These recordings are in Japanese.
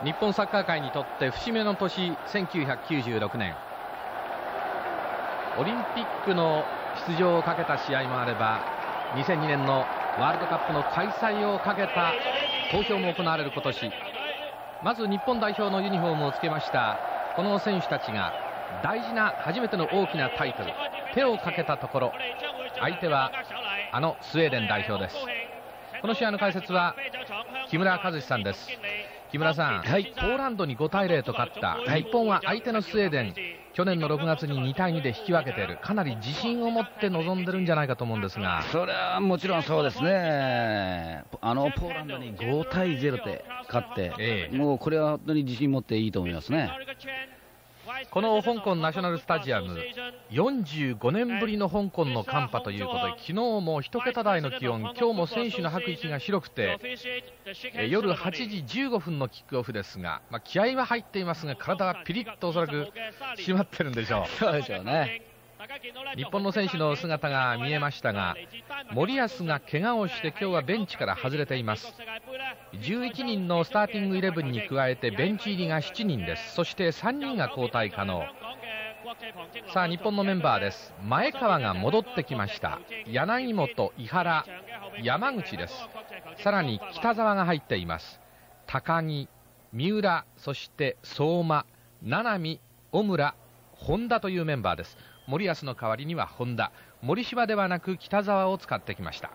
日本サッカー界にとって節目の年、1996年オリンピックの出場をかけた試合もあれば、2002年のワールドカップの開催をかけた投票も行われる今年、まず日本代表のユニフォームをつけましたこの選手たちが大事な初めての大きなタイトル、手をかけたところ、相手はあのスウェーデン代表です。この試合の解説は木村和志さんです。木村さん、ポーランドに5対0と勝った、日本は相手のスウェーデン、去年の6月に2対2で引き分けている、かなり自信を持って臨んでるんじゃないかと思うんですが。 それはもちろんそうですね。ポーランドに5対0で勝って、もうこれは本当に自信持っていいと思いますね。 この香港ナショナルスタジアム、45年ぶりの香港の寒波ということで、昨日も1桁台の気温、今日も選手の吐く息が白くて、夜8時15分のキックオフですが、気合は入っていますが、体はピリッとおそらく締まってるんでしょう。 そうでしょうね。 日本の選手の姿が見えましたが、森保が怪我をして今日はベンチから外れています。11人のスターティングイレブンに加えてベンチ入りが7人です。そして3人が交代可能。さあ日本のメンバーです。前川が戻ってきました。柳本、井原、山口です。さらに北沢が入っています。高木、三浦、そして相馬、七海、小村、本田というメンバーです。森保の代わりには本田、森島ではなく北沢を使ってきました。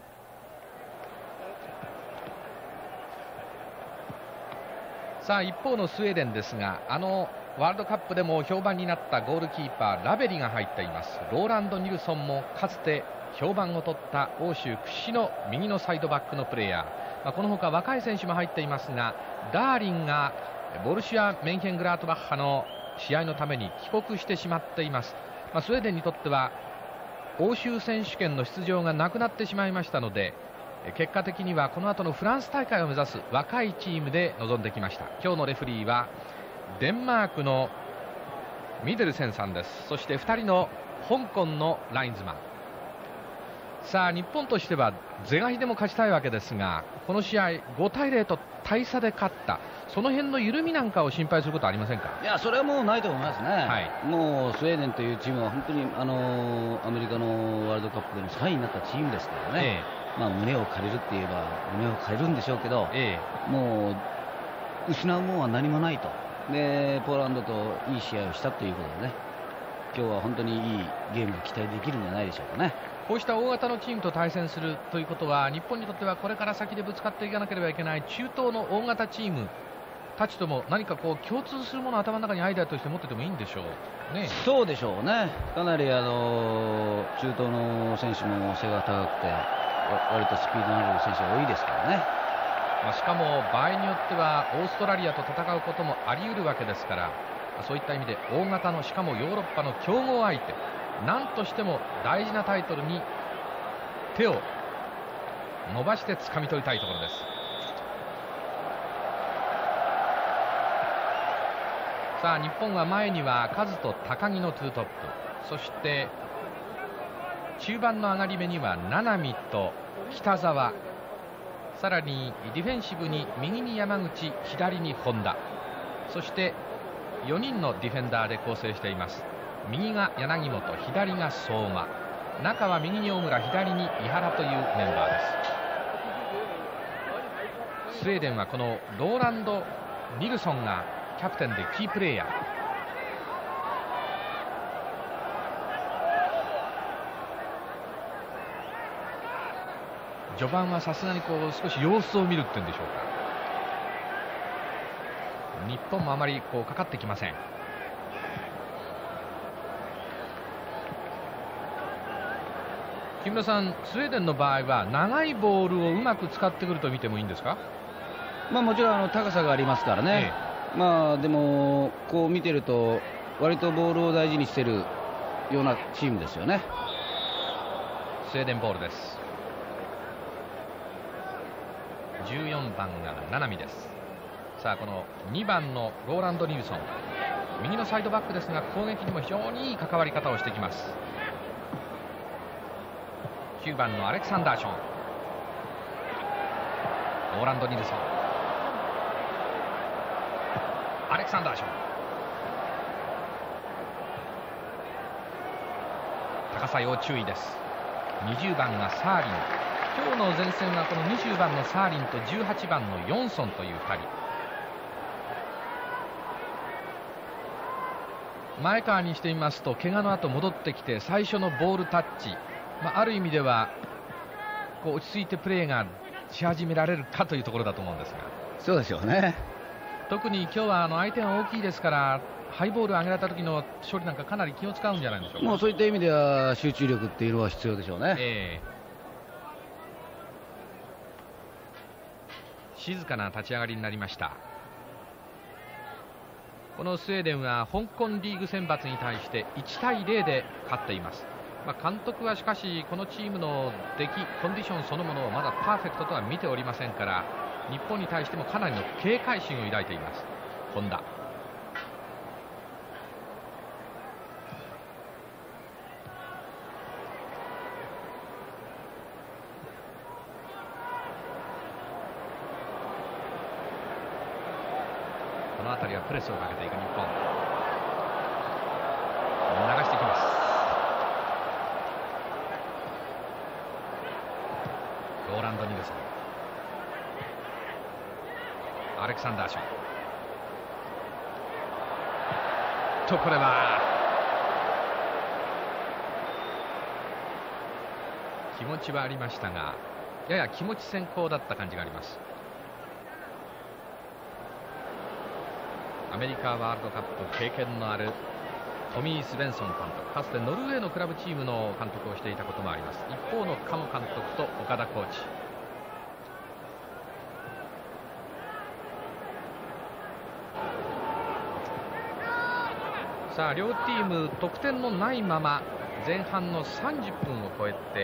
さあ一方のスウェーデンですが、ワールドカップでも評判になったゴールキーパーラベリが入っています。ローランド・ニルソンもかつて評判を取った欧州屈指の右のサイドバックのプレーヤー、このほか若い選手も入っていますが、ダーリンがボルシア・メンヘングラートバッハの試合のために帰国してしまっています。スウェーデンにとっては欧州選手権の出場がなくなってしまいましたので、結果的にはこの後のフランス大会を目指す若いチームで臨んできました。今日のレフリーはデンマークのミデルセンさんです。そして2人の香港のラインズマン。さあ日本としては是が非でも勝ちたいわけですが、この試合5対0と大差で勝った、その辺の緩みなんかを心配することはありませんか？ いや、それはもうないと思いますね。もうスウェーデンというチームは本当にアメリカのワールドカップでも3位になったチームですからね、胸を借りるって言えば胸を借りるんでしょうけど、もう失うものは何もないと。でポーランドといい試合をしたということでね、今日は本当にいいゲームが期待できるんじゃないでしょうかね。 こうした大型のチームと対戦するということは、日本にとってはこれから先でぶつかっていかなければいけない中東の大型チームたちとも何かこう共通するものを頭の中にアイデアとして持っててもいいんでしょうね。 そうでしょうね。かなり中東の選手も背が高くて割とスピードのある選手が多いですからね。 しかも場合によってはオーストラリアと戦うこともあり得るわけですから、そういった意味で大型の、しかもヨーロッパの強豪相手、何としても大事なタイトルに手を伸ばして掴み取りたいところです。さあ日本は前にはカズと高木のツートップ、そして中盤の上がり目には七海と北沢、さらにディフェンシブに右に山口、左に本田、そして4人のディフェンダーで構成しています。右が柳本、左が相馬、中は右に大村、左に井原というメンバーです。スウェーデンはこのローランド・ニルソンがキャプテンでキープレーヤー。序盤はさすがに少し様子を見るっていうんでしょうか。日本もあまりかかってきません。木村さん、スウェーデンの場合は長いボールをうまく使ってくると見てもいいんですか？ もちろん高さがありますからね、でもこう見てると割とボールを大事にしているようなチームですよね。 スウェーデンボールです。14番が七海です。さあこの2番のローランド・ニルソン、右のサイドバックですが攻撃にも非常にいい関わり方をしてきます。9番のアレクサンダーション、ローランド・ニルソン、 アレクサンダーション、高さ要注意です。20番がサーリン、今日の前線はこの20番のサーリンと18番のヨンソンという2人。前川にしてみますと、怪我の後戻ってきて最初のボールタッチ、ある意味ではこう落ち着いてプレーがし始められるかというところだと思うんですが。 そうでしょうね。 特に今日は相手が大きいですから、ハイボール上げられた時の処理なんかかなり気を使うんじゃないでしょうか。 もうそういった意味では集中力っていうのは必要でしょうね。 静かな立ち上がりになりました。このスウェーデンは香港リーグ選抜に対して1対0で勝っています。監督はしかしこのチームの出来コンディションそのものをまだパーフェクトとは見ておりませんから、日本に対してもかなりの警戒心を抱いています本田。この辺りはプレスをかけていく日本、流していきます。ローランド・ニルソン、アレクサンダーションと、これは気持ちはありましたが、やや気持ち先行だった感じがあります。アメリカワールドカップ経験のあるトミー・スベンソン監督、かつてノルウェーのクラブチームの監督をしていたこともあります。一方のカモ監督と岡田コーチ。さあ両チーム得点のないまま前半の30分を超えて、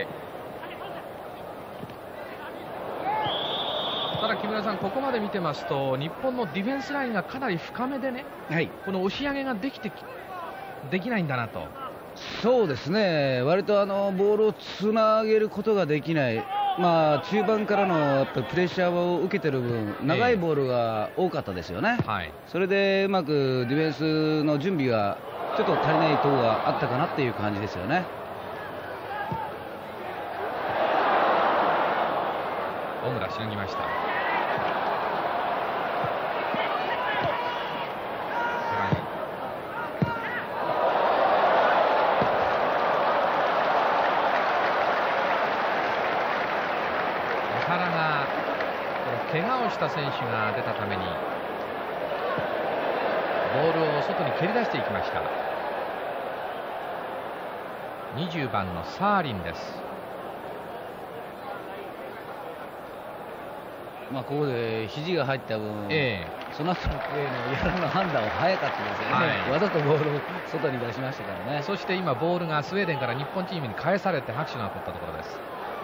ただ木村さん、ここまで見てますと日本のディフェンスラインがかなり深めでね、この押し上げができないんだなと。 そうですね、割とボールをつなげることができない、中盤からのやっぱりプレッシャーを受けてる分、長いボールが多かったですよね。それでうまくディフェンスの準備がちょっと足りないところがあったかなっていう感じですよね。 小村しのぎました。怪我をした選手が出たためにボールを外に蹴り出していきました。20番のサーリンです。 ここで肘が入った分、その後のプレーのやらの判断は早かったですよね。わざとボールを外に出しましたからね。 そして今ボールがスウェーデンから日本チームに返されて拍手が起こったところです。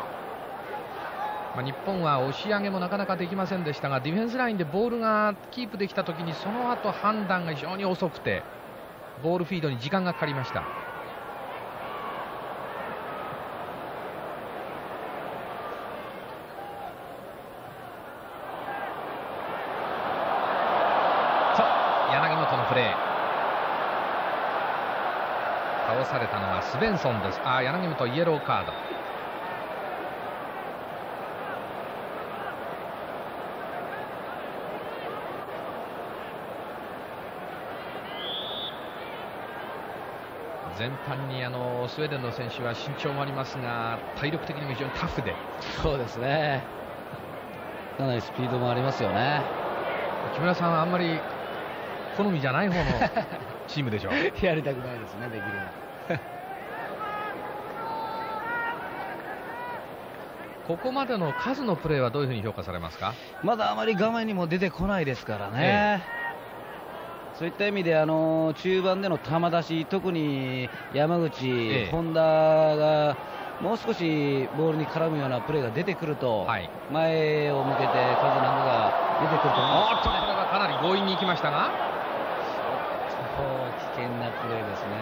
日本は押し上げもなかなかできませんでしたが、ディフェンスラインでボールがキープできたときにその後判断が非常に遅くてボールフィードに時間がかかりました。柳本のプレー、倒されたのはスベンソンです。柳本イエローカード。全般にスウェーデンの選手は身長もありますが体力的にも非常にタフで。 そうですね、かなりスピードもありますよね。 木村さんはあんまり好みじゃない方のチームでしょう。 やりたくないですね、できるの。 ここまでの数のプレーはどういうふうに評価されますか？ まだあまり画面にも出てこないですからね。そういった意味で中盤での球出し、特に山口、本田がもう少しボールに絡むようなプレーが出てくると、前を向けて数なんかが出てくると思うんです。 これはかなり強引に行きましたが、 危険なプレーですね。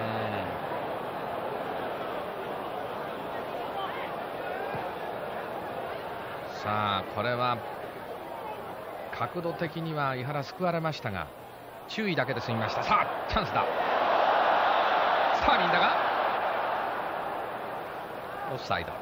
さあこれは角度的には井原救われましたが、 注意だけで済みました。さあチャンスだ。スターリンだがオフサイド。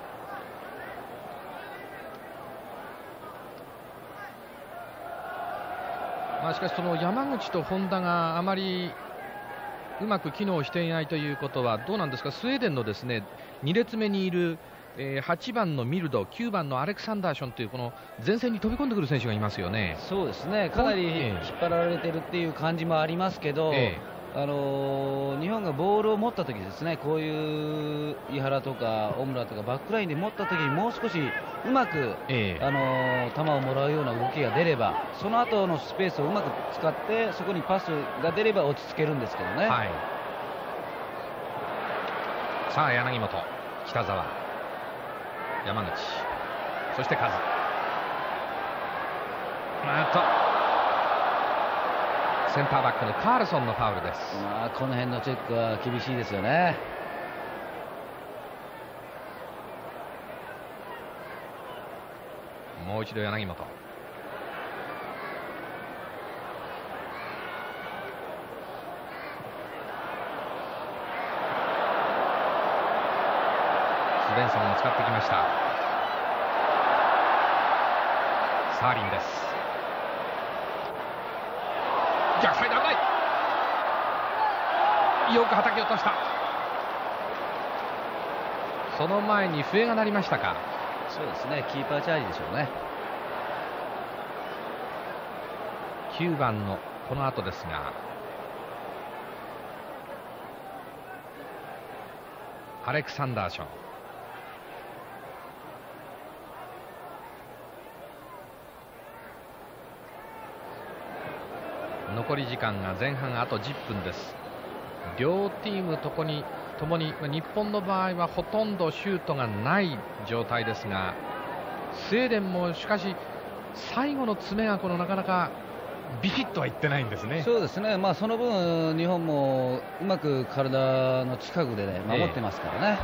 しかしその山口と本田があまりうまく機能していないということはどうなんですか。スウェーデンのですね2列目にいる8番のミルド、9番のアレクサンダーションというこの前線に飛び込んでくる選手がいますよね。 そうですね、かなり引っ張られてるっていう感じもありますけど、日本がボールを持った時ですね、こういう井原とか小村とかバックラインで持った時にもう少しうまく、球をもらうような動きが出れば、その後のスペースをうまく使ってそこにパスが出れば落ち着けるんですけどね。はい、 さあ柳本、北澤、山口、そしてカズ。センターバックのカールソンのファウルです。 この辺のチェックは厳しいですよね。 もう一度柳本。スベンソンを使ってきました。サーリンです。逆サイド危ない。よく叩き落とした。その前に笛が鳴りましたか。 そうですね、キーパーチャージでしょうね。 9番のこの後ですが、アレクサンダーション。残り時間が前半あと10分です。両チームともに日本の場合はほとんどシュートがない状態ですが、スウェーデンもしかし最後の詰めがなかなかビシッとはいってないんですね。 そうですね、その分日本もうまく体の近くで、守ってますからね。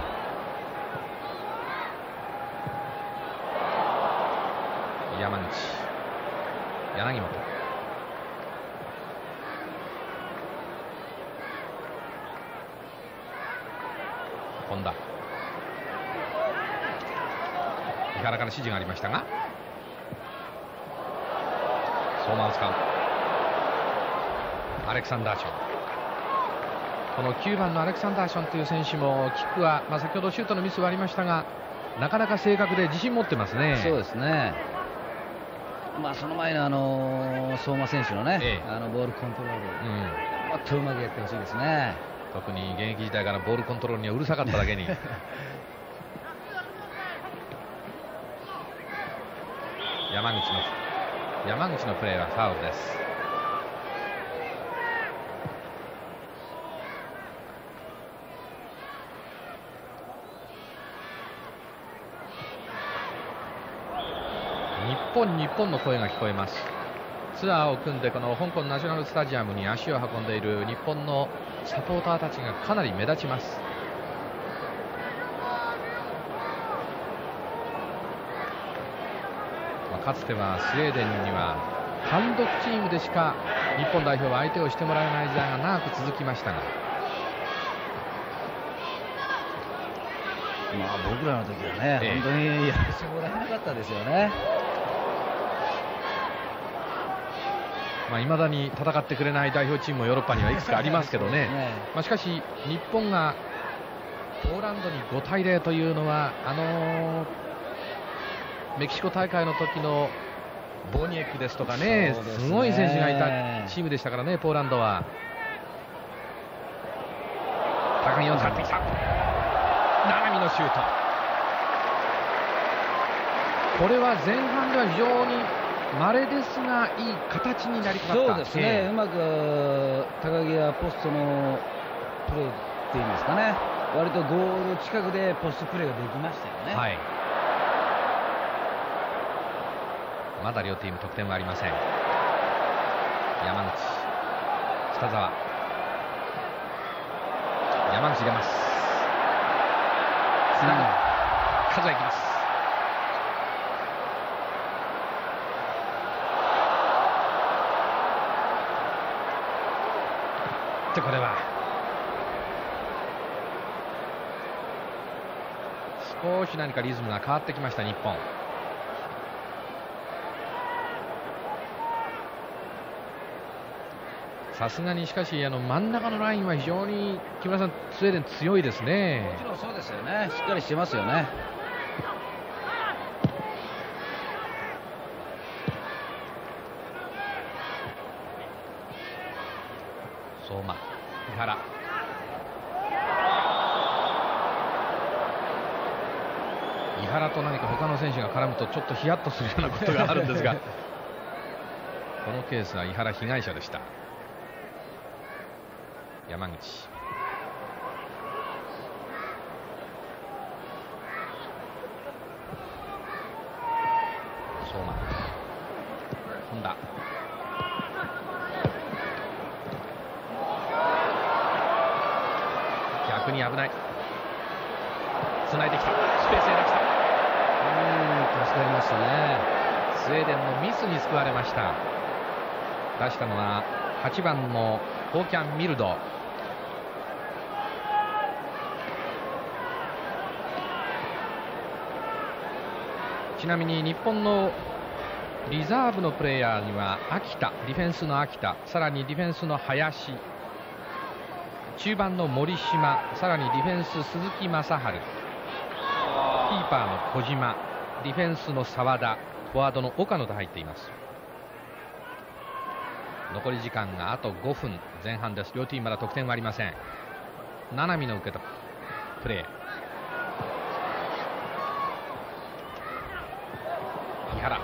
山口、柳本、本田、井原から指示がありましたが、相馬を使うアレクサンダーション。この9番のアレクサンダーションという選手もキックは、先ほどシュートのミスはありましたが、なかなか正確で自信持ってますね。 そうですね、その前の相馬選手のね、ボールコントロール、もっとうまくやってほしいですね。 特に現役時代からボールコントロールにはうるさかっただけに山口のプレーはファウルです。日本の声が聞こえます。ツアーを組んでこの香港ナショナルスタジアムに足を運んでいる日本のサポーターたちがかなり目立ちます。かつてはスウェーデンには単独チームでしか日本代表は相手をしてもらえない時代が長く続きましたが、 僕らの時はね、本当にやらせてもらえなかったですよね。 いまだに戦ってくれない代表チームもヨーロッパにはいくつかありますけどね。しかし日本がポーランドに5対0というのはメキシコ大会の時のボニエクですとかね、すごい選手がいたチームでしたからね、ポーランドは。高木を使ってきた永見のシュート。これは前半では非常に稀ですがいい形になりかかった。 そうですね、うまく高木はポストのプレーっていうんですかね、割とゴール近くでポストプレーができましたよね。はい、 まだ両チーム得点はありません。山口、北澤、山口出ます。つなぐ、数えきます。 とこれは少し何かリズムが変わってきました日本。さすがにしかし真ん中のラインは非常に木村さんスウェーデン強いですね。 もちろんそうですよね。しっかりしてますよね。 相馬、井原、井原と何か他の選手が絡むとちょっとヒヤッとするようなことがあるんですがこのケースは井原被害者でした。山口、相馬、本田、逆に危ない。繋いできた、スペースへ出した。 助かりましたね。 スウェーデンのミスに救われました。出したのは8番のホーキャン・ミルド。ちなみに日本のリザーブのプレーヤーには秋田、ディフェンスの秋田、さらにディフェンスの林、中盤の森島、さらにディフェンス鈴木正治、キーパーの小島、ディフェンスの澤田、フォワードの岡野と入っています。残り時間があと5分前半です。両チームまだ得点はありません。七海の受けたプレー、井原、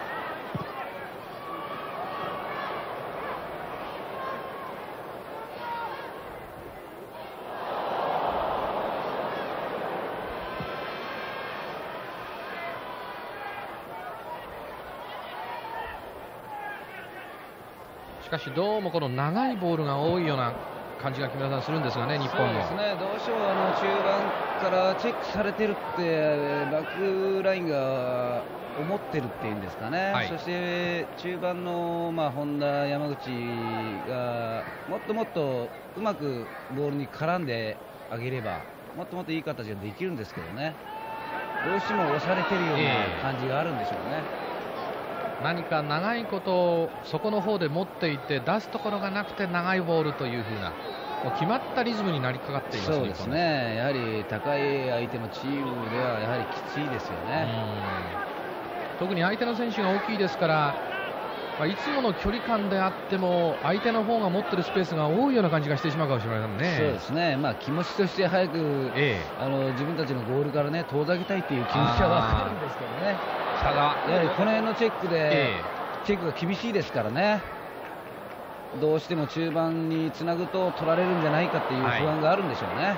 しかしどうもこの長いボールが多いような感じが木村さんするんですがね、日本の。 そうですね、どうしても中盤からチェックされてるってバックラインが思ってるっていうんですかね、はい、そして中盤の、本田、山口がもっともっとうまくボールに絡んであげればもっともっといい形ができるんですけどね、どうしても押されてるような感じがあるんでしょうね。 何か長いことをそこの方で持っていて出すところがなくて長いボールという風なもう決まったリズムになりかかっています。 そうですね、やはり高い相手のチームではやはりきついですよね。 特に相手の選手が大きいですから、いつもの距離感であっても相手の方が持っているスペースが多いような感じがしてしまうかもしれませんね。 そうですね、気持ちとして早く、自分たちのゴールからね遠ざけたいという気持ちは分かるんですけどね。 やはりこの辺のチェックで、チェックが厳しいですからね、どうしても中盤につなぐと取られるんじゃないかっていう不安があるんでしょうね。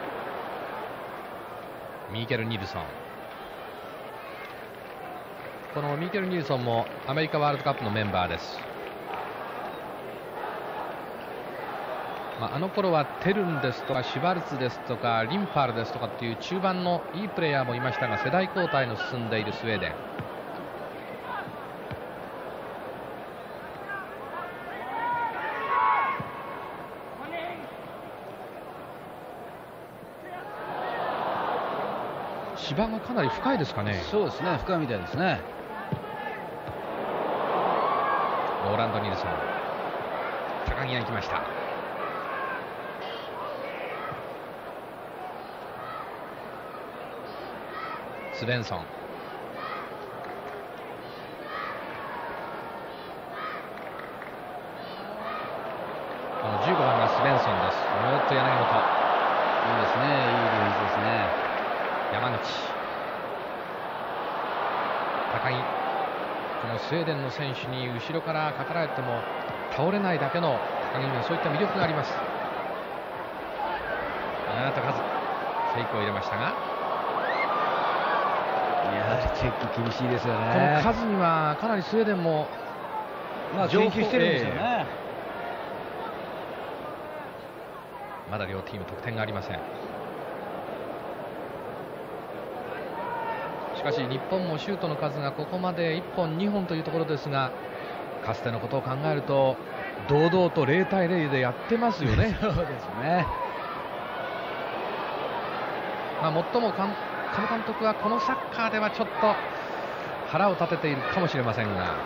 ミーケル・ニルソン、このミーケル・ニルソンもアメリカワールドカップのメンバーです。あの頃はテルンですとかシュバルツですとかリンパールですとかっていう中盤のいいプレーヤーもいましたが、世代交代の進んでいるスウェーデン。芝がかなり深いですかね。 そうですね、深いみたいですね。 ローランド・ニルソン、高木が行きました。スベンソン、この15番がスベンソンです。もっと柳本、 いいですね、いいディフェンスですね。 山口、高木、このスウェーデンの選手に後ろからかかられても倒れないだけの高木にはそういった魅力があります。高津、フェイクを入れましたが、 やはりチェック厳しいですよね。 この数にはかなりスウェーデンも研究してるんですよね。 まだ両チーム得点がありません。しかし日本もシュートの数がここまで1本2本というところですが、かつてのことを考えると堂々と0対0でやってますよね。 そうですね。 まあ、最も監督はこのサッカーではちょっと腹を立てているかもしれませんが、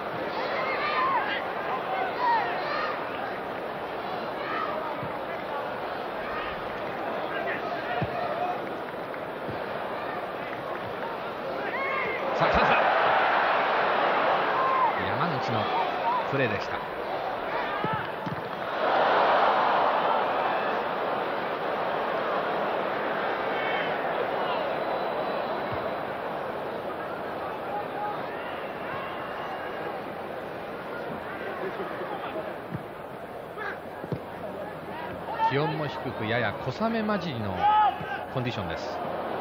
さあチャンスだ。山口のプレーでした。気温も低くやや小雨混じりのコンディションです。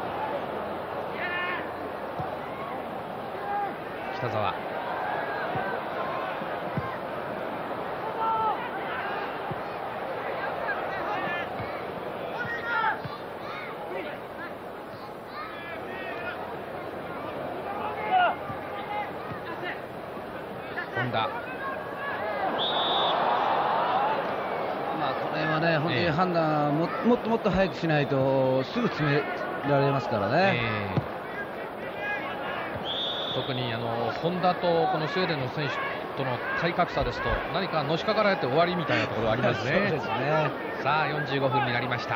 北澤、本田、 本当に判断もっと早くしないとすぐ詰められますからね。 特に本田とこのスウェーデンの選手との体格差ですと、何かのしかかられて終わりみたいなところありますね。 そうですね。 さあ45分になりました。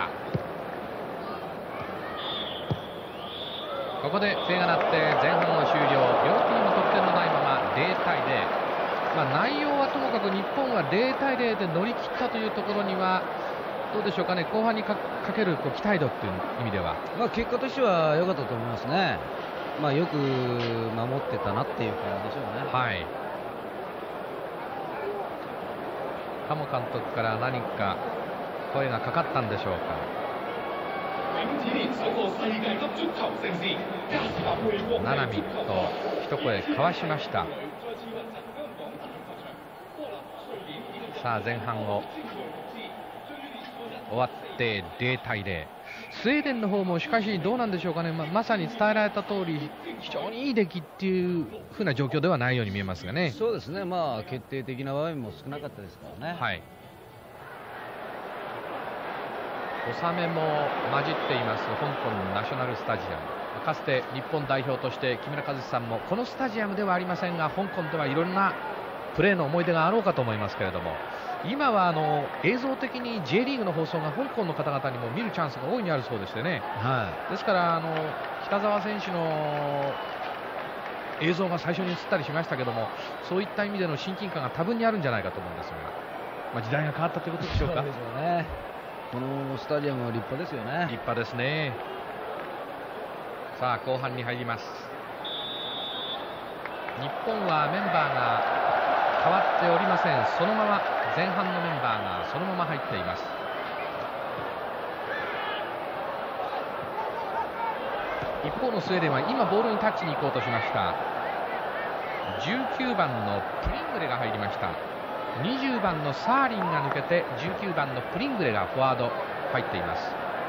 ここで笛が鳴って前半は終了。両チーム得点のないまま0対0。内容はともかく日本は0対0で乗り切ったというところにはどうでしょうかね。後半にかける期待度という意味では、 結果としては良かったと思いますね。よく守ってたなっていう感じでしょうね。 はい。鴨監督から何か声がかかったんでしょうか。七海と一声交わしました。さあ前半を終わって0対0。スウェーデンの方もしかしどうなんでしょうかね。まさに伝えられた通り非常にいい出来っていう風な状況ではないように見えますがね。 そうですね。決定的な場面も少なかったですからね。 はい。小雨も混じっています香港ナショナルスタジアム。かつて日本代表として木村和志さんもこのスタジアムではありませんが香港ではいろんなプレーの思い出があろうかと思いますけれども、今は映像的に J リーグの放送が香港の方々にも見るチャンスが大いにあるそうでしてね、ですから北澤選手の映像が最初に映ったりしましたけども、そういった意味での親近感が多分にあるんじゃないかと思うんですが、時代が変わったということでしょうか。 そうでしょうね。このスタジアムは立派ですよね。 立派ですね。さあ後半に入ります。日本はメンバーが変わっておりません。そのまま前半のメンバーがそのまま入っています。一方のスウェーデンは今ボールにタッチに行こうとしました。19番のプリングレが入りました。20番のサーリンが抜けて19番のプリングレがフォワード入っています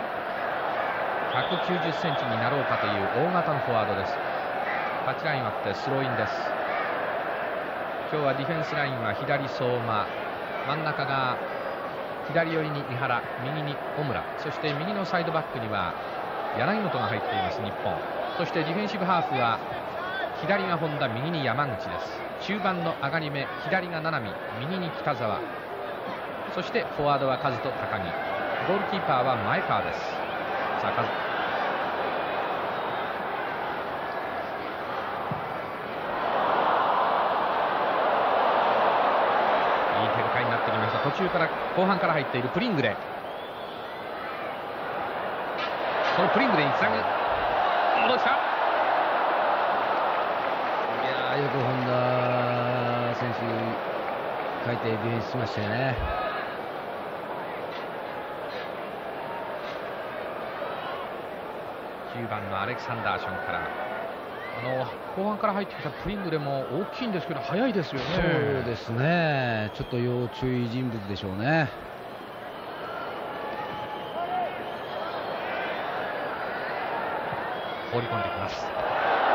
。190センチになろうかという大型のフォワードです。タッチライン割ってスローインです。今日はディフェンスラインは左相馬、真ん中が左寄りに三原、右に小村、そして右のサイドバックには柳本が入っています日本。そしてディフェンシブハーフは左が本田、右に山口です。中盤の上がり目、左が七海、右に北澤、そしてフォワードは和人、高木、ゴールキーパーは前川です。さあいい展開になってきました。途中から後半から入っているプリングレ、そのプリングレにつなぐ、戻した。 よく本田選手書いてディフェンスしましたよね。 9番のアレクサンダーションから後半から入ってきたプリングレも大きいんですけど速いですよね。 そうですね。ちょっと要注意人物でしょうね。 放り込んできます。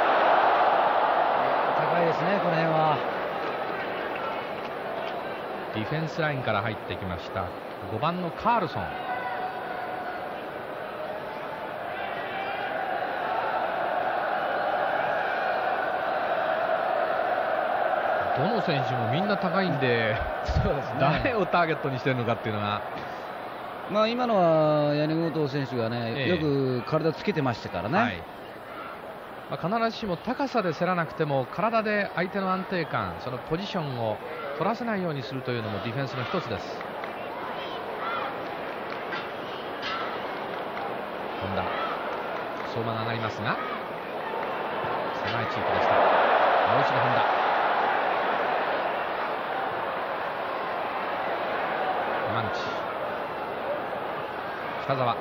高いですね、この辺は。 ディフェンスラインから入ってきました5番のカールソン。どの選手もみんな高いんで、そうですね、誰をターゲットにしてるのかっていうのが、 まあ今のはヤニゴト選手がね、よく体つけてましたからね、はい、 まあ、必ずしも高さで競らなくても体で相手の安定感、そのポジションを取らせないようにするというのもディフェンスの一つです。本田、相馬が上がりますが狭い地域でした。もう一度本田、山口、北澤、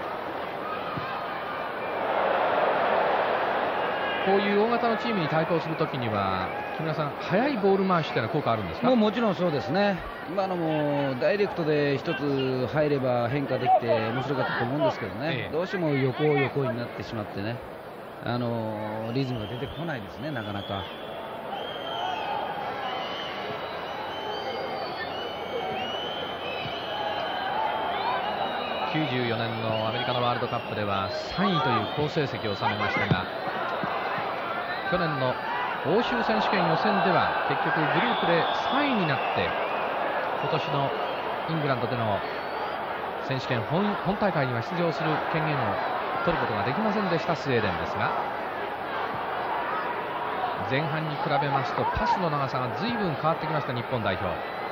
こういう大型のチームに対抗するときには木村さん、速いボール回しというのは効果あるんですか？ もちろんそうですね。今のもダイレクトで一つ入れば変化できて面白かったと思うんですけどね、どうしても横になってしまってね、リズムが出てこないですね、なかなか。 94年のアメリカのワールドカップでは3位という好成績を収めましたが、去年の欧州選手権予選では結局グループで3位になって、今年のイングランドでの選手権 本大会には出場する権限を取ることができませんでしたスウェーデンですが、前半に比べますとパスの長さが随分変わってきました日本代表。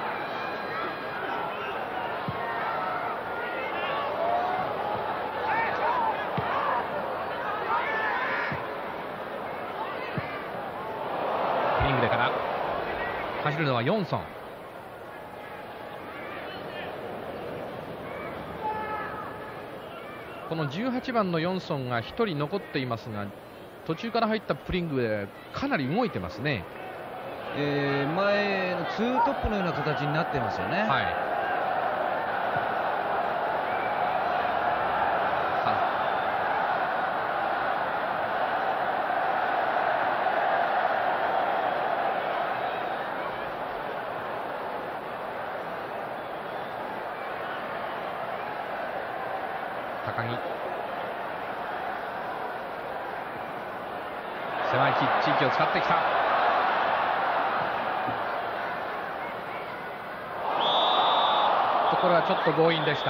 走るのはヨンソン。この18番のヨンソンが1人残っていますが、途中から入ったプリングでかなり動いてますね。 前の2トップのような形になってますよね。はい、 高木、狭い地域を使ってきた。これはちょっと強引でした。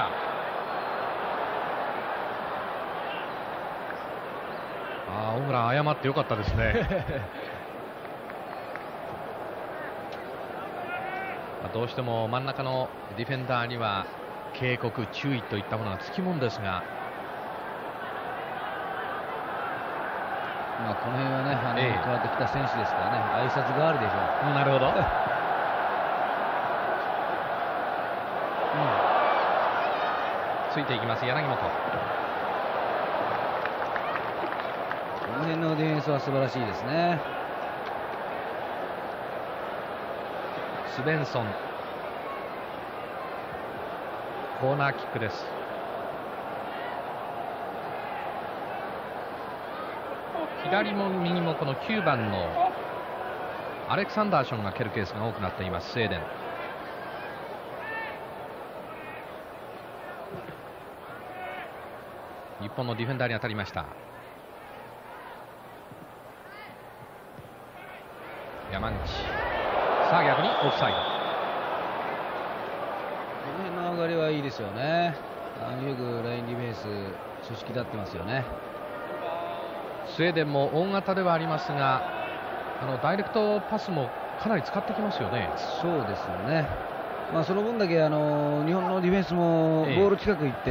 大村謝ってよかったですね。どうしても真ん中のディフェンダーには警告、注意といったものがつきもんですが、 この辺はね、変わってきた選手ですからね、挨拶代わりでしょう。 なるほど。ついていきます柳本。この辺のディフェンスは素晴らしいですね。 スベンソン、コーナーキックです。左も右もこの9番のアレクサンダーションが蹴るケースが多くなっていますスウェーデン。日本のディフェンダーに当たりました。山口、さあ逆にオフサイド。 この辺の上がりはいいですよね。よくラインディフェンス組織立ってますよね。 スウェーデンも大型ではありますが、ダイレクトパスもかなり使ってきますよね。 そうですよね。その分だけ日本のディフェンスもボール近く行って、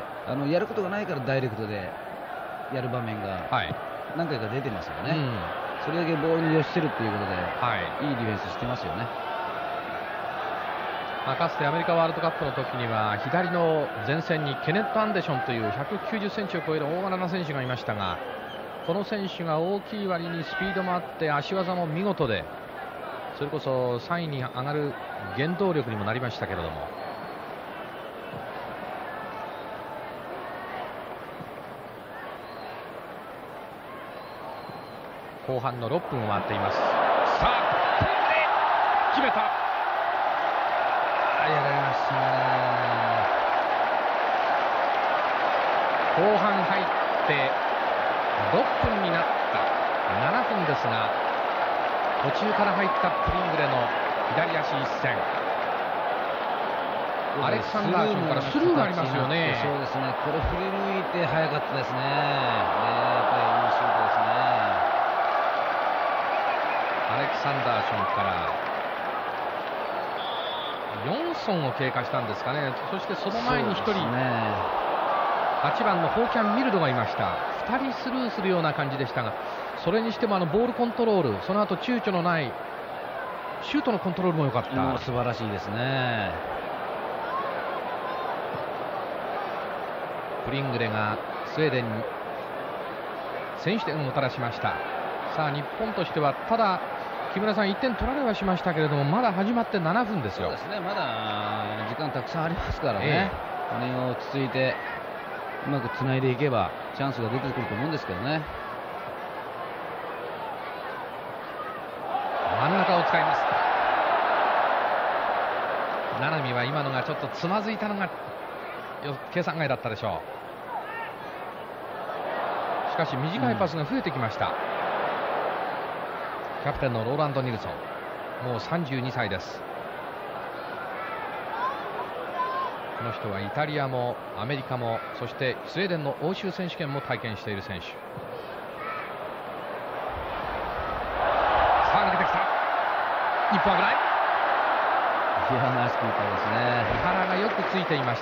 やることがないからダイレクトでやる場面が何回か出てますよね。それだけボールに寄せるっていうことで、いいディフェンスしてますよね。 かつてアメリカワールドカップの時には左の前線にケネット・アンデションという190センチを超える大柄な選手がいましたが、この選手が大きい割にスピードもあって足技も見事で、それこそ3位に上がる原動力にもなりましたけれども、後半の6分を回っています。さあ決めた。 後半入って6分になった7分ですが、途中から入ったプリングレの左足一閃、アレクサンダーションからスルーがありますよね。 そうですね、これ振り抜いて早かったですね。やっぱりいいシュートですね。 アレクサンダーションから4分を経過したんですかね。そしてその前に1人、8番のホーキャン・ミルドがいました。2人スルーするような感じでしたが、それにしてもボールコントロール、その後躊躇のないシュートのコントロールも良かった。 素晴らしいですね。 プリングレがスウェーデンに先取点をもたらしました。さあ日本としては、ただ木村さん1点取られはしましたけれども、まだ始まって7分ですよ。 そうですね、まだ時間たくさんありますからね、これを落ち着いてうまくつないでいけばチャンスが出てくると思うんですけどね。 真ん中を使います。七海は今のがちょっとつまずいたのが計算外だったでしょう。しかし短いパスが増えてきました。キャプテンのローランド・ニルソン、もう32歳です。この人はイタリアもアメリカも、そしてスウェーデンの欧州選手権も体験している選手。さあ抜けてきた。日本危ない。 いや、ナイスキーパーですね。 井原がよくついていました。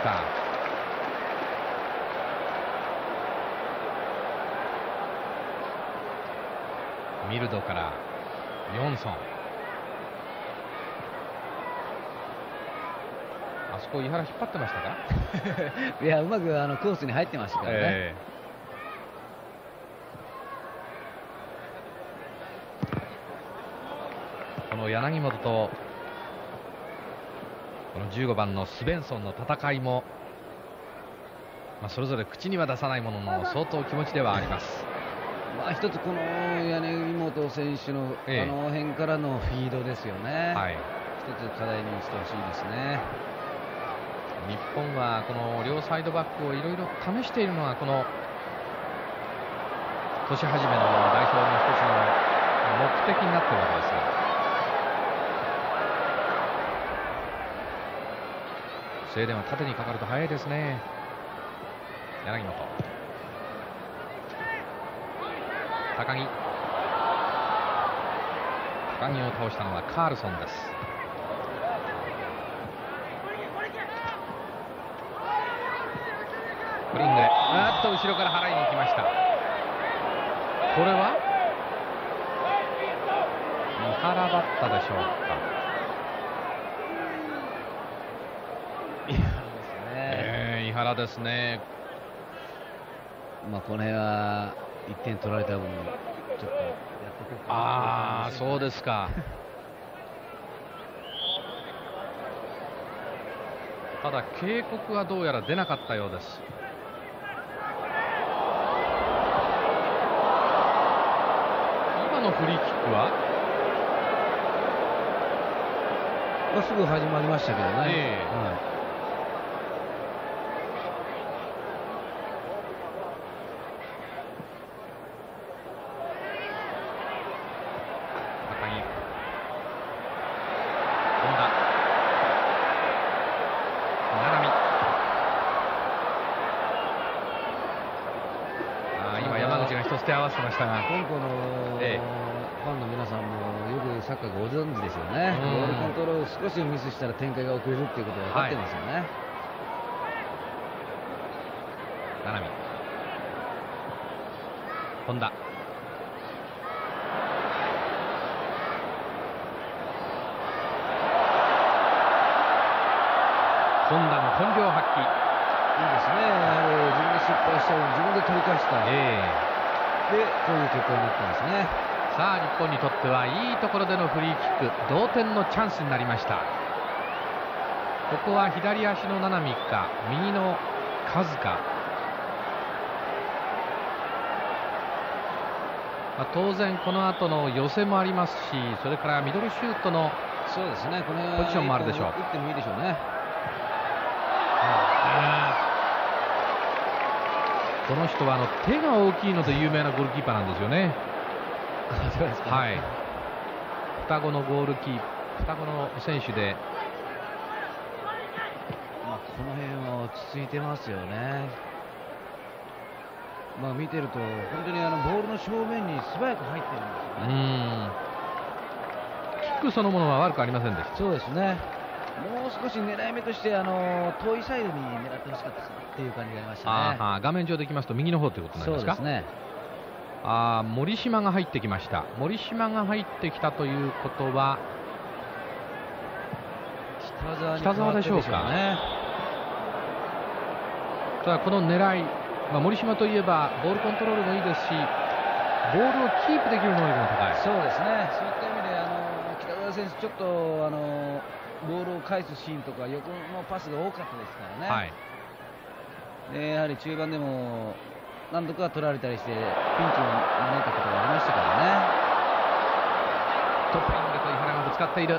ミルドからヨンソン、あそこ井原引っ張ってましたかいや、うまくコースに入ってましたからね。 この柳本とこの15番のスベンソンの戦いも、それぞれ口には出さないものの相当気持ちではあります。 一つこの柳本選手のあの辺からのフィードですよね。一つ課題にしてほしいですね。 日本はこの両サイドバックをいろいろ試しているのが、この年始めの代表の一つの目的になっているわけですが、スウェーデンは縦にかかると速いですね。柳本、高木を倒したのはカールソンです。プリングレ、後ろから払いに行きました。これは井原だったでしょうか。井原ですね。 この辺は1点取られた分、ちょっとやってくるかな。 ああ、そうですか。ただ警告はどうやら出なかったようです。今のフリーキックはすぐ始まりましたけどね。 手合わせましたが、香港のファンの皆さんもよくサッカーがご存知ですよね。ボールコントロール少しミスしたら展開が遅れるっていうことが分かってますよね。 七海、本田、本田の本領発揮、 いいですね。自分で失敗したのに自分で取り返した。で、そういう結果になったんですね。 さあ日本にとってはいいところでのフリーキック、同点のチャンスになりました。ここは左足の七海か右のカズか、当然この後の寄せもありますし、それからミドルシュートのポジションもあるでしょう。 打ってもいいでしょうね。 この人は手が大きいので有名なゴールキーパーなんですよね。 そうですか。 はい。双子の選手で、 この辺は落ち着いてますよね。見てると本当にボールの正面に素早く入ってるんですよね。 キックそのものは悪くありませんでした。 そうですね。もう少し狙い目として遠いサイドに狙ってほしかったっていう感じがありましたね。 画面上でいきますと右の方ということになりますか。 そうですね。 森島が入ってきました。森島が入ってきたということは北澤でしょうかね。ただこの狙い、森島といえばボールコントロールもいいですし、ボールをキープできる能力も高い。 そうですね。そういった意味で北澤選手ちょっとボールを返すシーンとか横のパスが多かったですからね。 はい。 でやはり中盤でも何度か取られたりしてピンチを招いたことがありましたからね。 トップリングと井原がぶつかっている。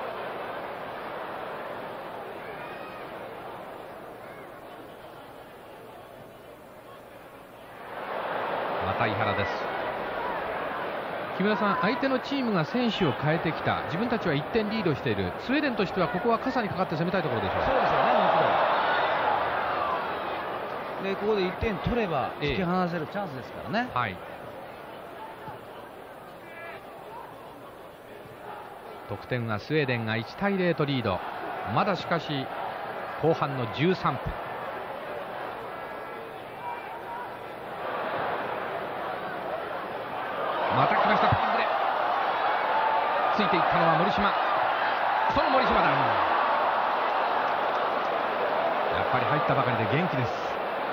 また井原です。木村さん、相手のチームが選手を変えてきた、自分たちは1点リードしている、スウェーデンとしてはここは傘にかかって攻めたいところでしょう。 そうですよね、もちろん。でここで1点取れば突き放せるチャンスですからね。 はい。得点はスウェーデンが1対0とリード。まだしかし後半の13分。また来ました、ピングでついていったのは森島。その森島だ。やっぱり入ったばかりで元気です。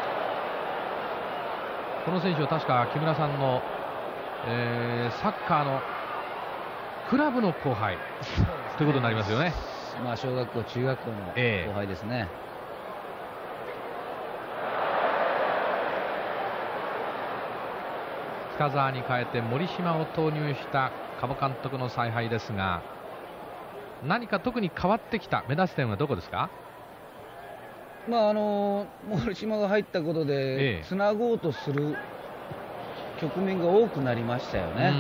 この選手は確か木村さんの、サッカーのクラブの後輩ということになりますよね。 小学校中学校の後輩ですね。 北澤に変えて森島を投入した加茂監督の采配ですが、何か特に変わってきた目立つ点はどこですか。 森島が入ったことでつなごうとする局面が多くなりましたよね。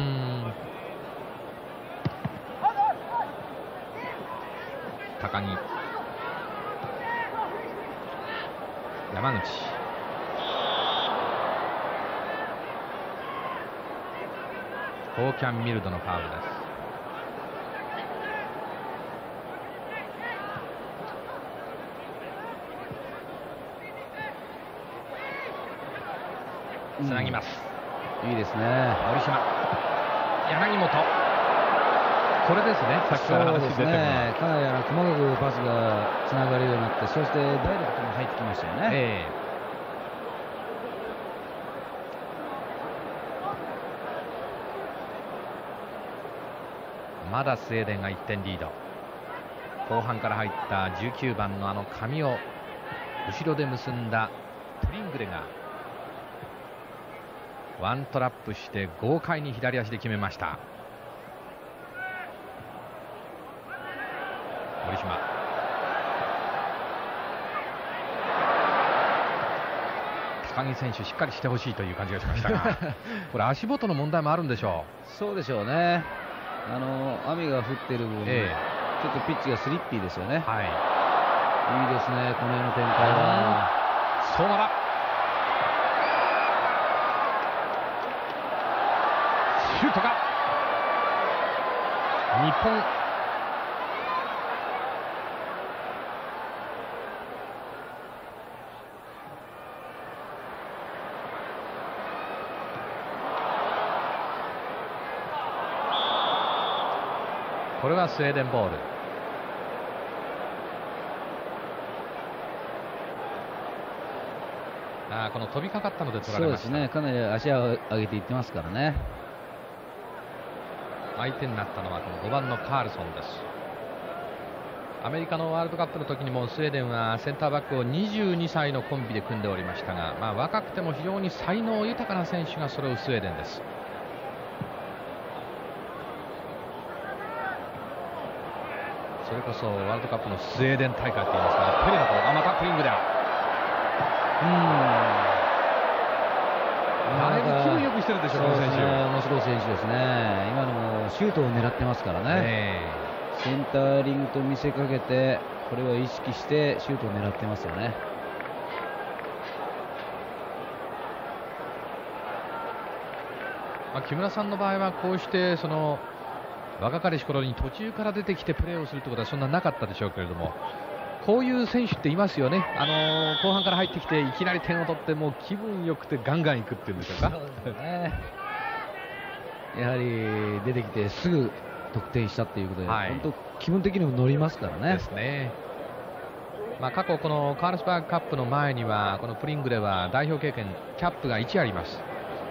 高木、山口、ホーキャンミルドのファウルです。つなぎます。 いいですね。 森島、柳本、これですね。さっきから話出てるのはかなり細かくパスがつながるようになって、そしてダイレクトも入ってきましたよね。 まだスウェーデンが1点リード。後半から入った19番の髪を後ろで結んだプリングレがワントラップして豪快に左足で決めました。森島、高木選手しっかりしてほしいという感じがしましたがこれ足元の問題もあるんでしょう。そうでしょうね。雨が降ってる分、ちょっとピッチがスリッピーですよね。 はい、 いいですね、この辺の展開は。 相馬だ、シュートか。日本、これはスウェーデンボール。この飛びかかったので取られました。 そうですね、かなり足を上げていってますからね。 相手になったのはこの5番のカールソンです。アメリカのワールドカップの時にもスウェーデンはセンターバックを22歳のコンビで組んでおりましたが、若くても非常に才能豊かな選手が揃うスウェーデンです。それこそワールドカップのスウェーデン大会といいますか、ペレの頃、またプリングだ。 だいぶ気分よくしてるでしょう、この選手。 面白い選手ですね。今のもシュートを狙ってますからね。センターリングと見せかけて、これは意識してシュートを狙ってますよね。 木村さんの場合はこうしてその若かりし頃に途中から出てきてプレーをするということはそんななかったでしょうけれども、こういう選手っていますよね。後半から入ってきていきなり点を取ってもう気分よくてガンガンいくっていうんでしょうか。 そうですね。やはり出てきてすぐ得点したっていうことで、本当気分的にも乗りますからね。 ですね。過去このカールスバーグカップの前にはこのプリングレは代表経験キャップが1あります。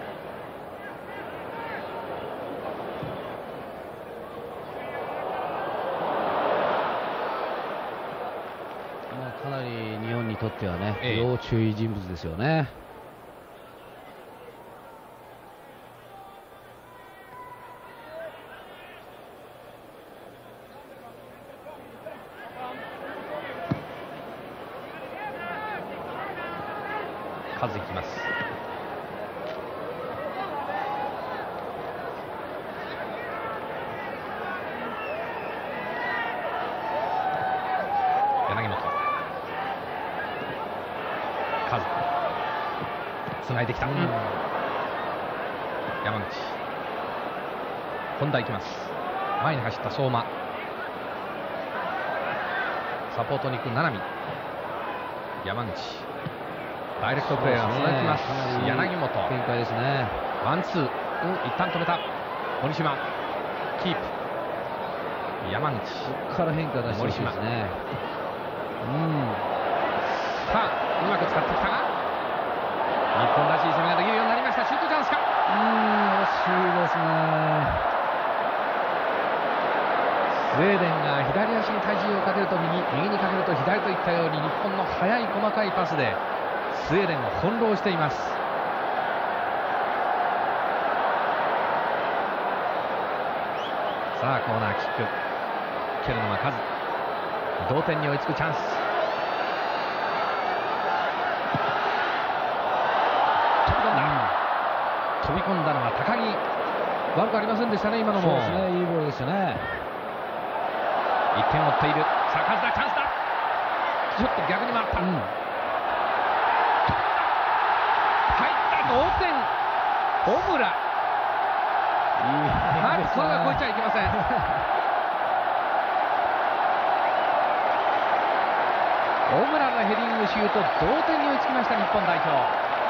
かなり日本にとってはね、要注意人物ですよね。 数いきます。柳本、数つないできた、山口、本田行きます。前に走った相馬、サポートに行く七海、山口、ダイレクトプレーが続きます。柳本、 展開ですね。 ワンツー、一旦止めた森島、キープ、山口、 ここから変化出してほしいですね。 さあうまく使ってきたが日本らしい攻めができるようになりました。シュートチャンスか。 惜しいですね。 スウェーデンが左足に体重をかけると右にかけると左といったように日本の速い細かいパスでスウェーデンを翻弄しています。さあコーナーキック、蹴るのはカズ。同点に追いつくチャンス。飛び込んだのは高木、悪くありませんでしたね、今のも。 そうですね、いいボールですよね。 1点を追っている。さあカズだ、チャンスだ。ちょっと逆に回った、入った同点。小村、これは越えちゃいけません。小村のヘディングシュート、同点に追いつきました日本代表。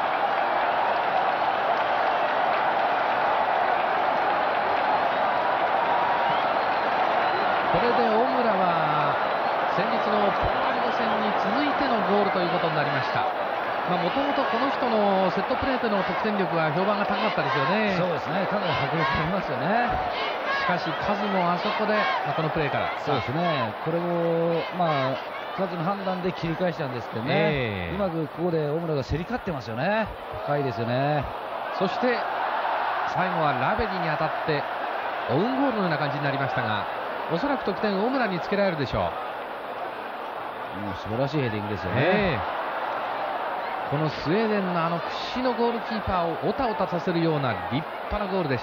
これで小村は先日のポーランド戦に続いてのゴールということになりました。もともとこの人のセットプレーでの得点力は評判が高かったですよね。 そうですね、かなり迫力ありますよね。 しかしカズもあそこで、このプレーから。 そうですね、これもカズの判断で切り返したんですけどね、うまくここで小村が競り勝ってますよね。深いですよね。 そして最後はラベリに当たってオウンゴールのような感じになりましたが、おそらく得点小村につけられるでしょう。 もう素晴らしいヘディングですよね。 このスウェーデンの屈指のゴールキーパーをオタオタさせるような立派なゴールでした。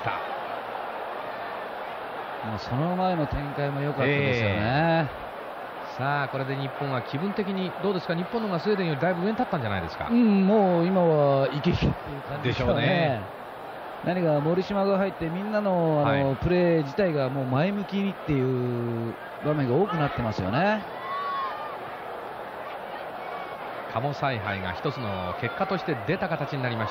もうその前の展開も良かったですよね。 さあこれで日本は気分的にどうですか。日本の方がスウェーデンよりだいぶ上に立ったんじゃないですか。 もう今はイケイケっていう感じでしょうね。何か森島が入ってみんなの、プレー自体がもう前向きにっていう場面が多くなってますよね。 鴨采配が一つの結果として出た形になりました。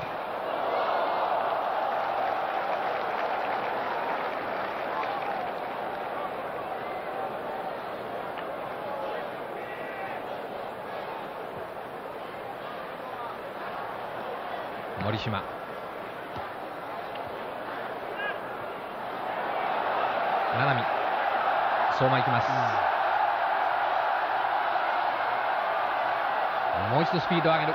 森島、七海、相馬行きます。もう一度スピードを上げる。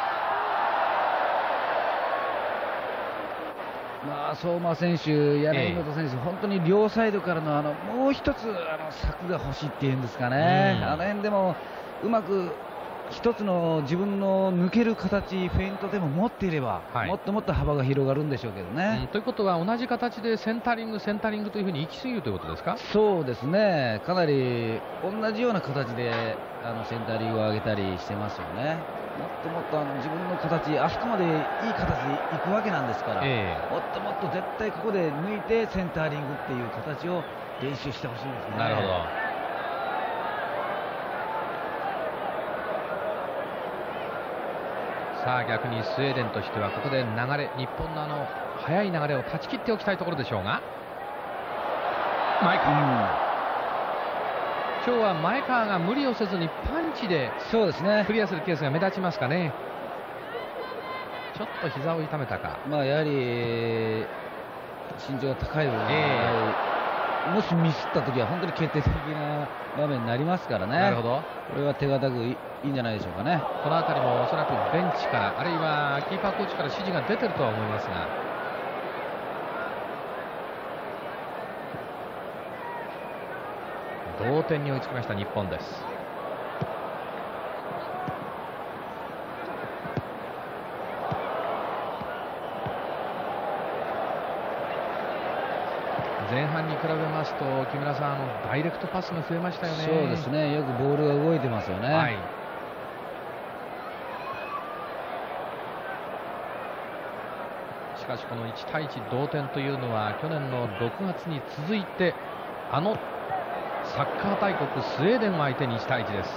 相馬選手、柳本選手、本当に両サイドからのもう一つ柵が欲しいっていうんですかね、あの辺でもうまく一つの自分の抜ける形、フェイントでも持っていれば、もっともっと幅が広がるんでしょうけどね。 ということは同じ形でセンタリングというふうに行き過ぎるということですか？ そうですね、かなり同じような形でセンタリングを上げたりしてますよね。もっともっと自分の形、あそこまでいい形でいくわけなんですから、もっともっと絶対ここで抜いてセンタリングっていう形を練習してほしいですね。 なるほど。さあ逆にスウェーデンとしてはここで流れ、日本の速い流れを断ち切っておきたいところでしょうが、前川、今日は前川が無理をせずにパンチでクリアするケースが目立ちますかね。ちょっと膝を痛めたか。 やはり身長が高い分、もしミスったときは本当に決定的な場面になりますからね。 なるほど。 これは手堅くいいんじゃないでしょうかね。 この辺りもおそらくベンチからあるいはキーパーコーチから指示が出てるとは思いますが、同点に追いつきました日本です。前半に比べますと木村さん、ダイレクトパスが増えましたよね。 そうですね、よくボールが動いてますよね。はい、 しかしこの1対1同点というのは去年の6月に続いてサッカー大国スウェーデンを相手に1対1です。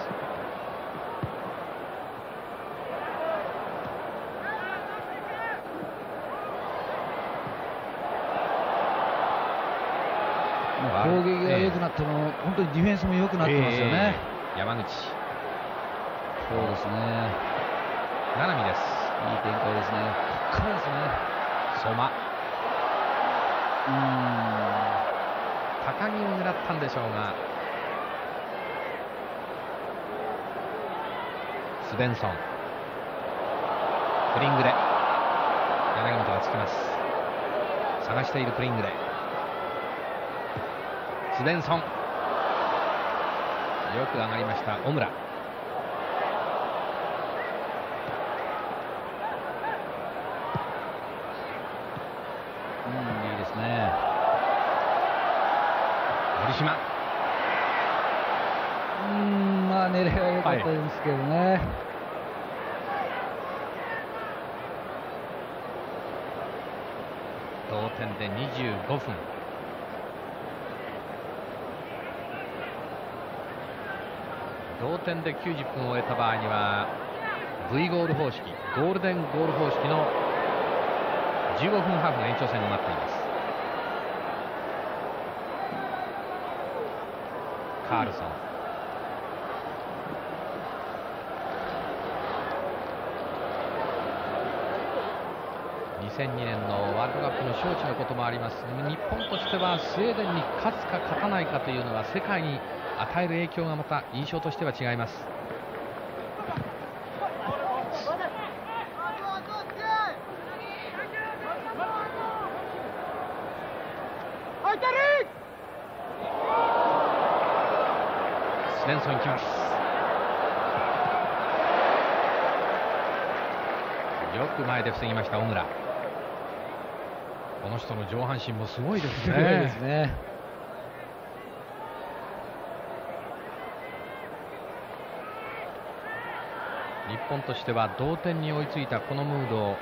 攻撃が良くなっても本当にディフェンスも良くなってますよね。 山口、 そうですね、 七海です。 いい展開ですね。ここからですね。 相馬、高木を狙ったんでしょうが、スベンソン、プリングレ、柳本がつきます。探しているプリングレ、スベンソン、よく上がりました小村、 いいですね。 森島、 狙いは良かったですけどね。 同点で25分。同点で90分を終えた場合には V ゴール方式、ゴールデンゴール方式の15分ハーフの延長戦になっています。カールソン、2002年のワールドカップの招致のこともあります。日本としてはスウェーデンに勝つか勝たないかというのは世界に与える影響がまた印象としては違います。スベンソン行きます。よく前で防ぎました小村。この人の上半身もすごいですね。 すごいですね。 日本としては同点に追いついたこのムードを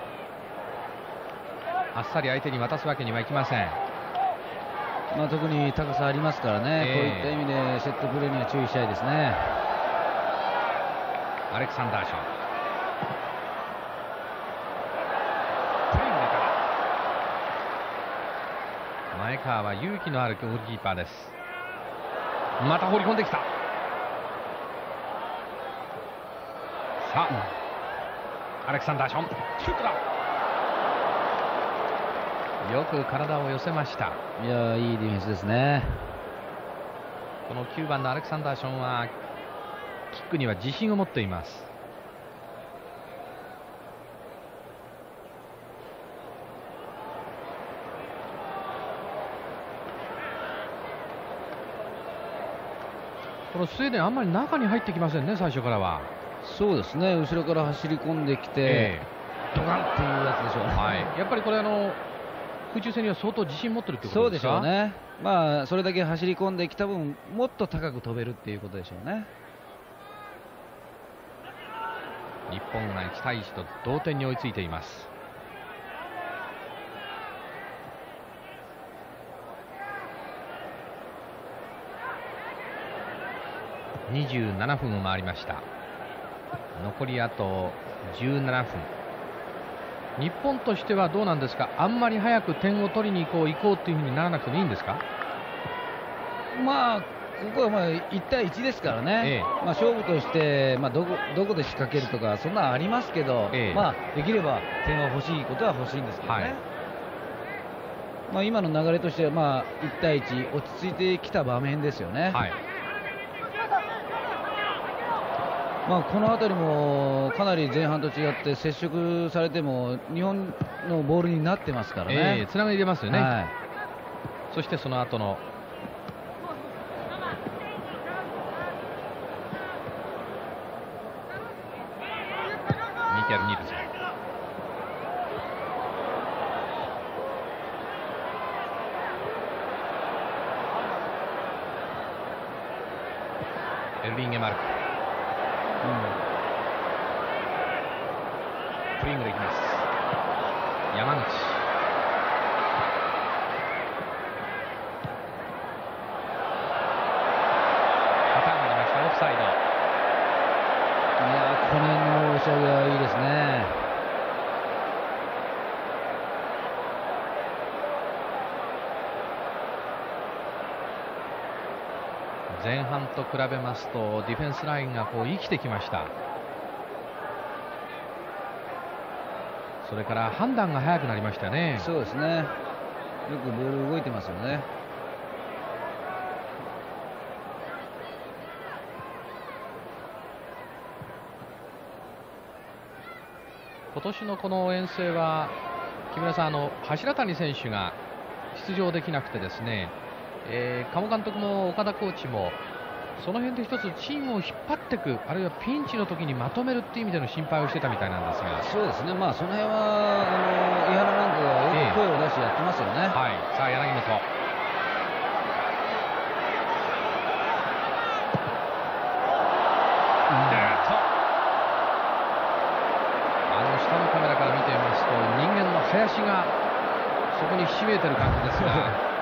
あっさり相手に渡すわけにはいきません。 特に高さありますからね、こういった意味でセットプレーには注意したいですね。 アレクサンダーション、前川は勇気のあるゴールキーパーです。また放り込んできた。さあ、アレクサンダーション、シュートだ。よく体を寄せました。 いや、いいディフェンスですね。 この9番のアレクサンダーションはキックには自信を持っています。このスウェーデンあんまり中に入ってきませんね、最初からは。 そうですね、後ろから走り込んできて、ドカンっていうやつでしょうね。 はい、やっぱりこれ空中戦には相当自信持ってるってことですか？ そうでしょうね。まあそれだけ走り込んできた分、もっと高く飛べるっていうことでしょうね。 日本が1対1と同点に追いついています。27分を回りました。残りあと17分。日本としてはどうなんですか？あんまり早く点を取りに行こうというふうにならなくてもいいんですか？ まあここは1対1ですからね、勝負として、どこで仕掛けるとかそんなありますけど、できれば点は欲しいことは欲しいんですけどね、今の流れとしては、1対1落ち着いてきた場面ですよね。この辺りもかなり前半と違って接触されても日本のボールになってますからね。 つながり出ますよね、そしてその後のミケル・ニルソン、エルビンゲ・マルク、プリングでいきます。山口、パターンが出ました。オフサイド。 この辺の押し上げはいいですね。 前半と比べますとディフェンスラインが生きてきました。それから判断が早くなりましたね。 そうですね、よくボール動いてますよね。 今年のこの遠征は木村さん、柱谷選手が出場できなくてですね、鴨監督も岡田コーチもその辺で一つチームを引っ張っていく、あるいはピンチの時にまとめるっていう意味での心配をしてたみたいなんですが。 そうですね、その辺は井原なんかがよく声を出してやってますよね。 さあ柳本、下のカメラから見ていますと人間の林がそこにひしめいてる感じですが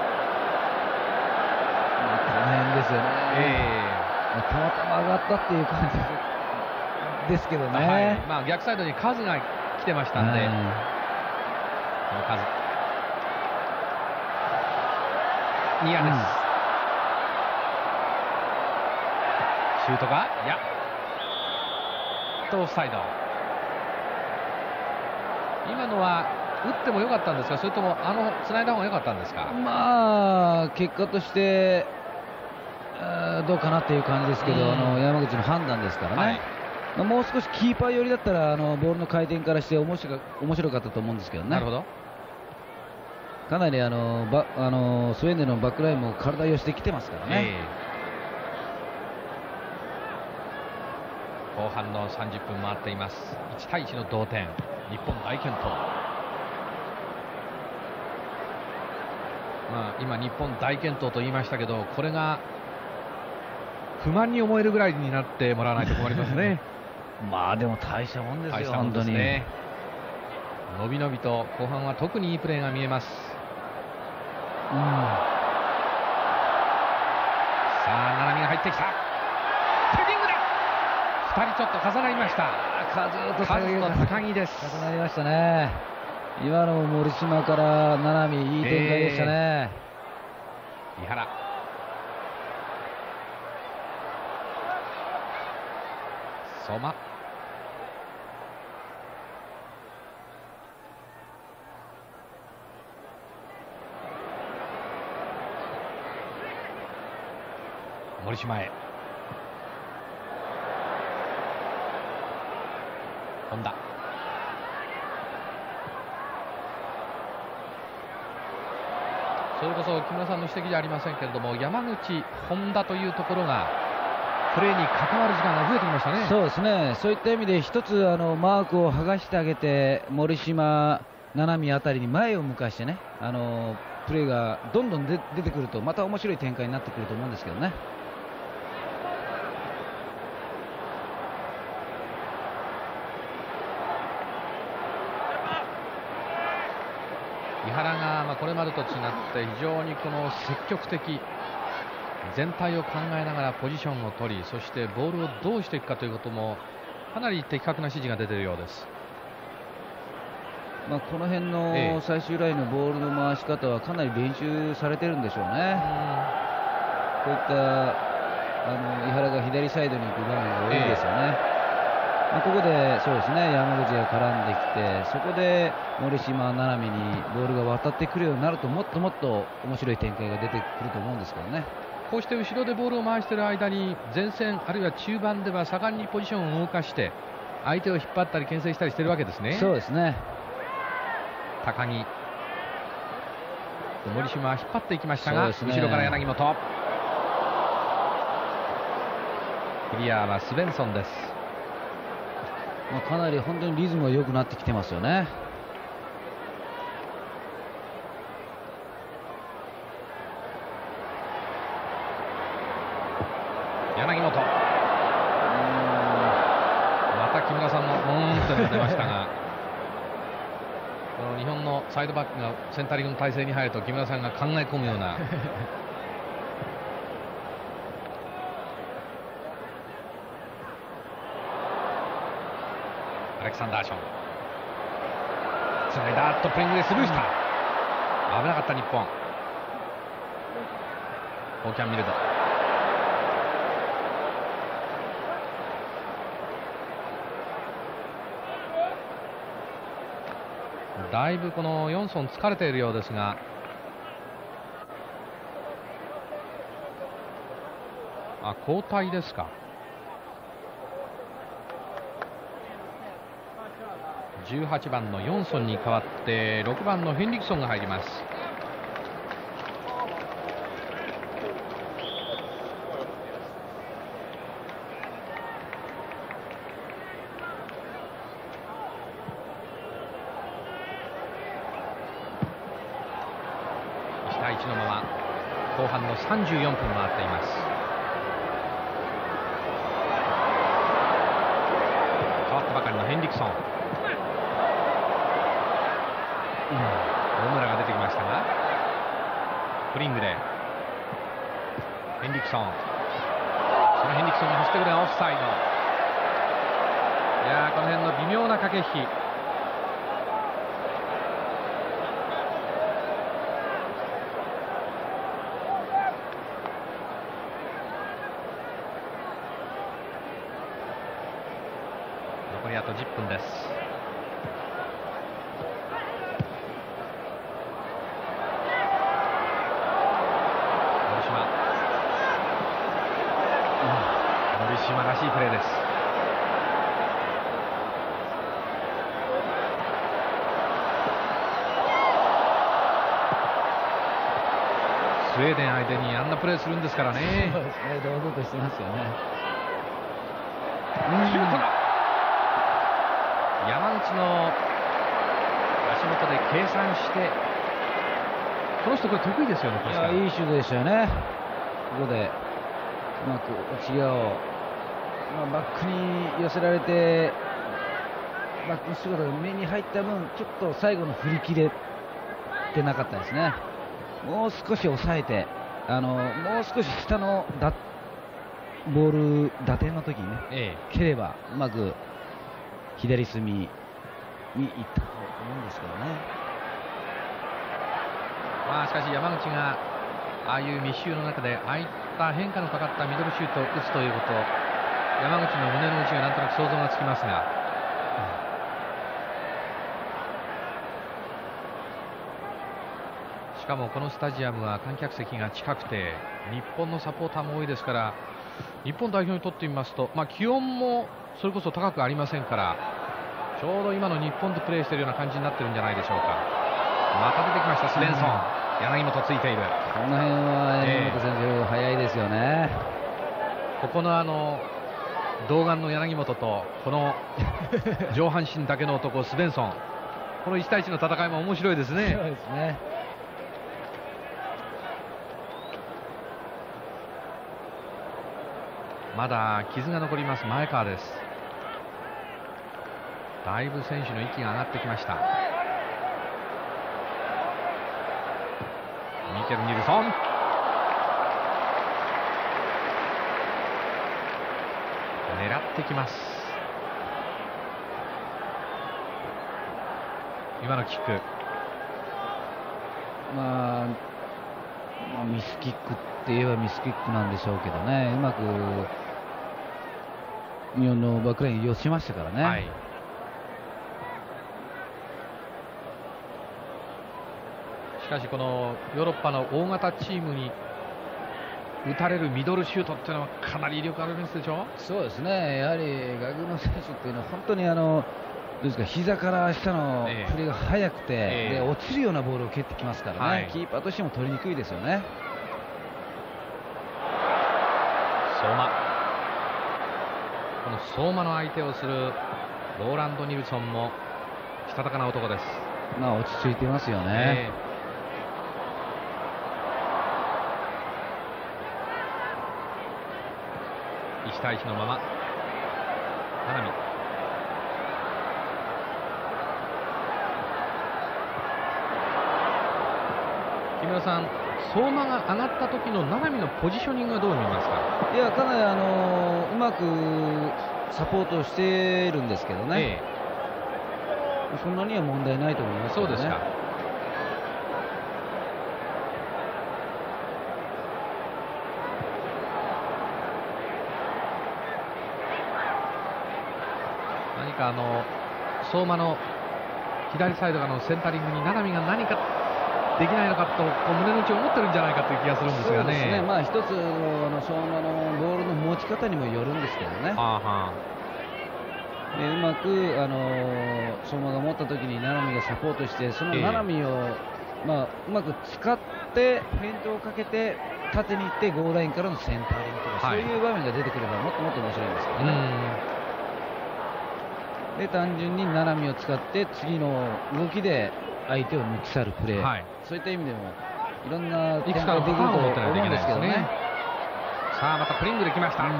大変ですよね、たまたま上がったっていう感じですけどね、 逆サイドにカズが来てましたんで、このカズニアです、シュートがオフサイド。今のは打ってもよかったんですか、それとも繋いだ方が良かったんですか？ 結果としてどうかなっていう感じですけど、山口の判断ですからね、もう少しキーパー寄りだったらボールの回転からして面白かったと思うんですけどね。 なるほど。 かなりスウェーデンのバックラインも体寄せてきてますからね。 後半の30分回っています。1対1の同点、日本大健闘。今日本大健闘と言いましたけど、これが不満に思えるぐらいになってもらわないと困りますね。 でも大したもんですよ、 本当にね。のびのびと後半は特にいいプレーが見えます。さあ七海が入ってきた。ヘディングだ。2人ちょっと重なりました。 カズと高木です。 重なりましたね。今の森島から七海、いい展開でしたね。 井原、相馬、森島へ、本田、それこそ木村さんの指摘じゃありませんけれども、山口、本田というところがプレーに関わる時間が増えてきましたね。 そうですね、そういった意味で一つマークを剥がしてあげて森島、七海あたりに前を向かしてね、プレーがどんどん出てくるとまた面白い展開になってくると思うんですけどね。 井原がこれまでと違って非常にこの積極的、全体を考えながらポジションを取り、そしてボールをどうしていくかということもかなり的確な指示が出ているようです。 この辺の最終ラインのボールの回し方はかなり練習されてるんでしょうね。こういった井原が左サイドに行く場面が多いですよね。ここでそうですね、山口が絡んできて、そこで森島、七海にボールが渡ってくるようになると、もっともっと面白い展開が出てくると思うんですけどね。 こうして後ろでボールを回している間に前線あるいは中盤では盛んにポジションを動かして相手を引っ張ったり牽制したりしているわけですね。 そうですね。 高木、森島は引っ張っていきましたが、後ろから柳本、クリアはスベンソンです。 かなり本当にリズムが良くなってきてますよね。 柳本、また木村さんのと出ましたが日本のサイドバックがセンタリングの体勢に入ると木村さんが考え込むようなアレクサンダーション、つないだとプリングでスルーした、危なかった日本。ホーキャンミルド、だいぶこのヨンソン疲れているようですが、交代ですか。18番のヨンソンに代わって6番のヘンリクソンが入ります。1対1のまま後半の34分回っています。変わったばかりのヘンリクソン、大村が出てきましたが、プリングでヘンリクソン、そのヘンリクソンが走ってくるのはオフサイド。この辺の微妙な駆け引き、残りあと10分です。森島らしいプレーです。スウェーデン相手にあんなプレーするんですからね。 そうですね、堂々としてますよね。 シュートが山口の足元で計算して、この人これ得意ですよね。確かにいいシュートでしたよね。ここでうまく内側を、バックに寄せられて、バックの姿が目に入った分、ちょっと最後の振り切れてなかったですね。もう少し抑えて、もう少し下のボール打点の時にね、蹴ればうまく左隅に行ったと思うんですけどね。 しかし山口がああいう密集の中でああいった変化のかかったミドルシュートを打つということ、山口の胸の内がなんとなく想像がつきますが、しかもこのスタジアムは観客席が近くて日本のサポーターも多いですから、日本代表にとってみますと、気温もそれこそ高くありませんから、ちょうど今の日本でプレーしているような感じになってるんじゃないでしょうか。また出てきましたスベンソン、柳本ついている。 この辺は柳本選手、速いですよね。 ここの童顔の柳本とこの上半身だけの男スベンソン、この1対1の戦いも面白いですね。 そうですね。 まだ傷が残ります前川です。だいぶ選手の息が上がってきました。ミケル・ニルソン、狙ってきます。今のキック、 ミスキックって言えばミスキックなんでしょうけどね、うまく日本のバックライン寄せましたからね。 はい、しかしこのヨーロッパの大型チームに打たれるミドルシュートっていうのはかなり威力あるんですでしょ。 そうですね、やはり外国の選手っていうのは本当にどうですか、膝から下の振りが速くて、で落ちるようなボールを蹴ってきますからね、キーパーとしても取りにくいですよね。 相馬、この相馬の相手をするローランド・ニルソンもしたたかな男です。 落ち着いてますよね。 1対1のまま花見、木村さん、相馬が上がった時の七海のポジショニングはどう見ますか。 いや、かなりうまくサポートしてるんですけどね、そんなには問題ないと思いますけどね。 そうですか。何か相馬の左サイドのセンタリングに七海が何かできないのかと胸の内を思ってるんじゃないかという気がするんですがね。 そうですね、一つ相馬のボールの持ち方にもよるんですけどね。でうまく相馬が持った時に七海がサポートして、その七海を、うまく使ってフェイントをかけて縦に行ってゴールラインからのセンタリングとか、そういう場面が出てくればもっともっと面白いんですけどね。で単純に七海を使って次の動きで相手を抜き去るプレー、そういった意味でもいろんな展開ができると思うんですけどね。 さあまたプリングできました。こ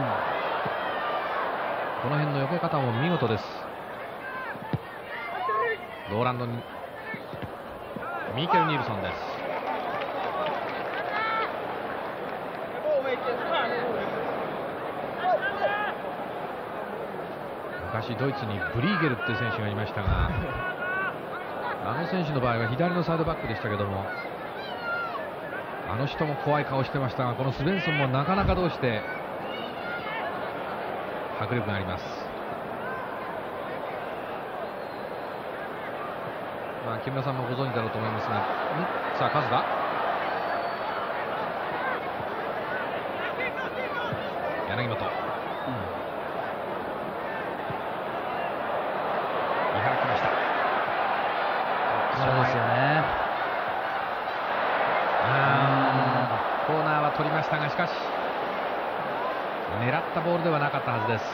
の辺の避け方も見事です。ローランドにミケル・ニルソンです。昔ドイツにブリーゲルっていう選手がいましたがあの選手の場合は左のサイドバックでしたけども、あの人も怖い顔してましたが、このスベンソンもなかなかどうして迫力があります。木村さんもご存知だろうと思いますが、さあカズだ、柳本、見張ってました。 そうですよね。 コーナーは取りましたが、しかし狙ったボールではなかったはずです。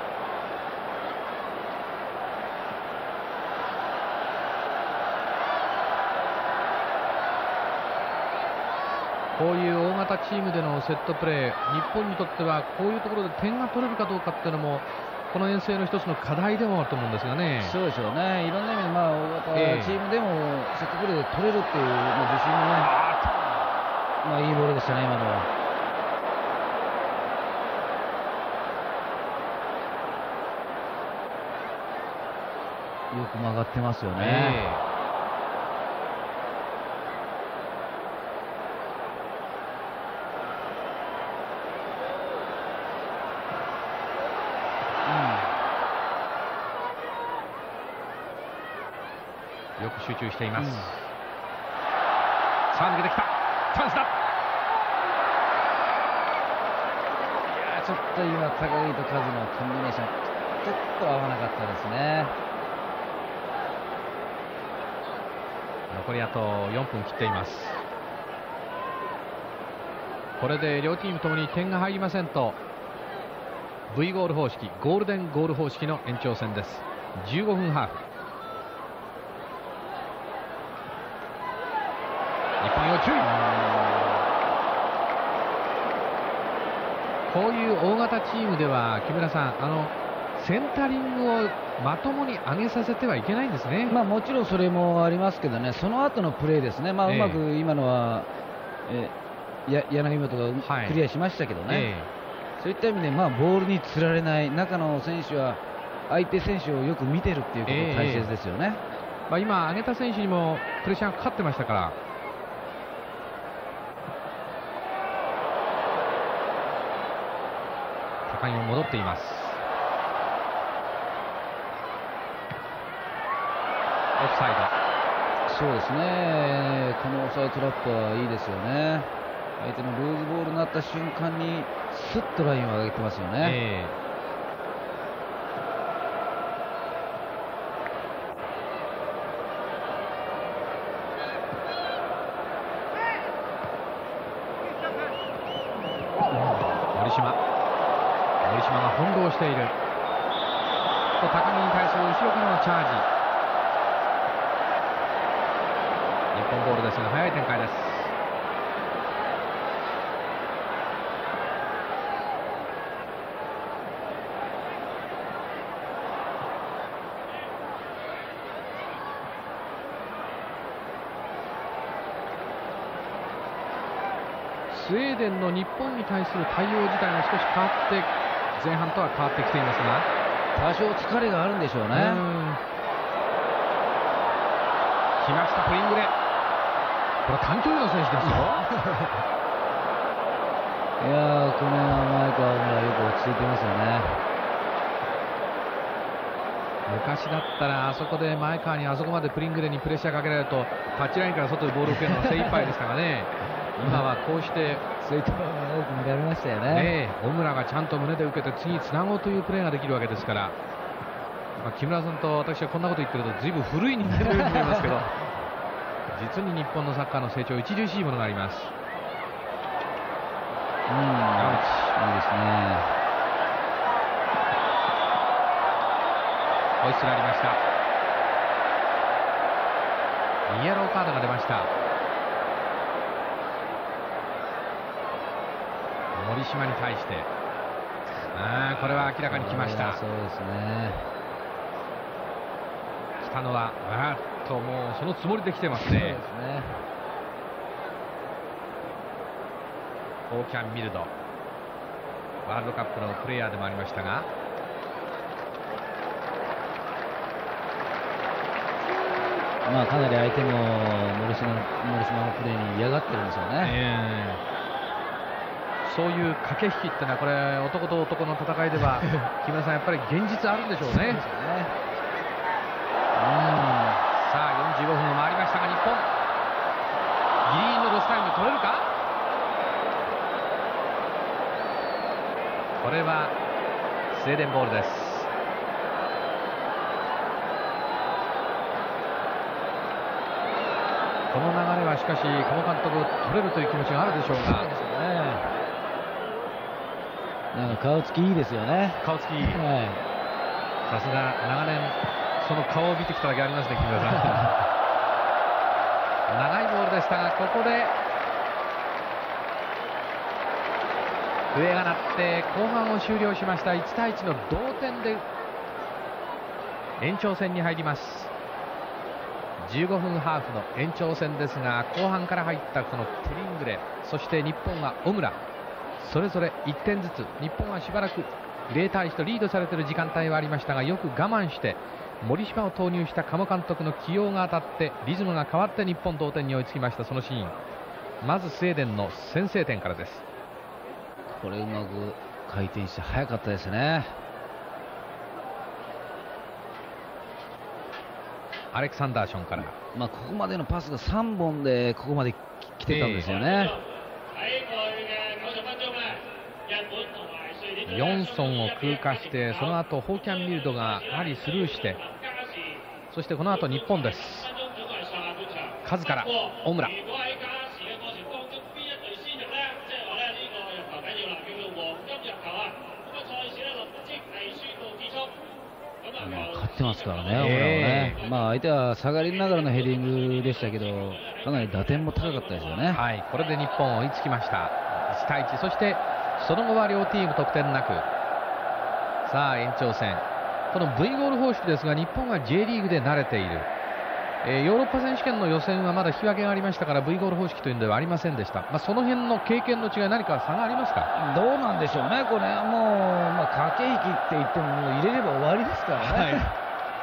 こういう大型チームでのセットプレー、日本にとってはこういうところで点が取れるかどうかっていうのもこの遠征の一つの課題でもあると思うんですがね。 そうでしょうね。いろんな意味で大型チームでもセットプレーで取れるっていう自信もね、いいボールでしたね今のは。よく曲がってますよね。 よく集中しています。さあ抜けてきた、チャンスだ。 いやちょっと今高木とカズのコンビネーションちょっと合わなかったですね。 残りあと4分切っています。これで両チームともに点が入りませんと V ゴール方式、ゴールデンゴール方式の延長戦です。15分ハーフ。日本要注意。こういう大型チームでは木村さん、センタリングをまともに上げさせてはいけないんですね。 もちろんそれもありますけどね、その後のプレーですね、うまく今のは、柳本がクリアしましたけどね、そういった意味で、ボールにつられない、中の選手は相手選手をよく見てるっていうことが大切ですよね。 今、上げた選手にもプレッシャーがかかってましたから。高木も戻っています。オフサイド。 そうですね、このオフサイドトラップはいいですよね。相手のルーズボールになった瞬間にスッとラインを上げてますよね。 森島が翻弄している。高木に対する後ろからのチャージ。日本ボールですが速い展開です。スウェーデンの日本に対する対応自体も少し変わって、前半とは変わってきていますが、 多少疲れがあるんでしょうね。 来ました、プリングレ。これ短距離の選手ですよ。 いやー、この前川がよく落ち着いてますよね。 昔だったらあそこで前川にあそこまでプリングレにプレッシャーかけられるとタッチラインから外でボールを受けるのが精一杯でしたがね。今はこうしてそういったものが多く見られましたよね。 小村がちゃんと胸で受けて次につなごうというプレーができるわけですから、木村さんと私はこんなこと言ってると随分古い人間のように見えますけど実に日本のサッカーの成長著しいものがあります。 いいですね。 ホイッスルありました。イエローカードが出ました。森島に対してこれは明らかに来ました。 そうですね。 来たのはもうそのつもりで来てますね。そうですね。ホーキャン・ミルド、ワールドカップのプレーヤーでもありましたが、 かなり相手も森島のプレーに嫌がってるんですよね。 そういう駆け引きってのはこれ男と男の戦いでは木村さんやっぱり現実あるんでしょうね。さあ45分を回りましたが日本ギリギリのロスタイム取れるか。これはスウェーデンボールです。この流れはしかしこの監督取れるという気持ちがあるでしょうが。 顔つきいいですよね。 顔つきいい。さすが長年その顔を見てきただけありますね、木村さん。長いボールでしたがここで笛が鳴って後半を終了しました。1対1の同点で延長戦に入ります。15分ハーフの延長戦ですが後半から入ったこのプリングレ、そして日本は小村、それぞれ1点ずつ。日本はしばらく0対1とリードされている時間帯はありましたがよく我慢して森島を投入した鴨監督の起用が当たってリズムが変わって日本同点に追いつきました。そのシーン、まずスウェーデンの先制点からです。 これうまく回転して速かったですね。 アレクサンダーションから、 ここまでのパスが3本でここまで来てたんですよね。 ヨンソンを空化してその後ホーキャン・ミルドがやはりスルーして、そしてこの後日本です。カズから小村、 ってますからね、まあ相手は下がりながらのヘディングでしたけど、かなり打点も高かったですよね。 はい、これで日本追いつきました。1対1、そしてその後は両チーム得点なく、さあ延長戦、この V ゴール方式ですが、日本は J リーグで慣れている。ヨーロッパ選手権の予選はまだ引き分けがありましたから V ゴール方式というのではありませんでした。その辺の経験の違い、何か差がありますか？ どうなんでしょうね、これはもう、駆け引きって言っても、もう入れれば終わりですからね。はい、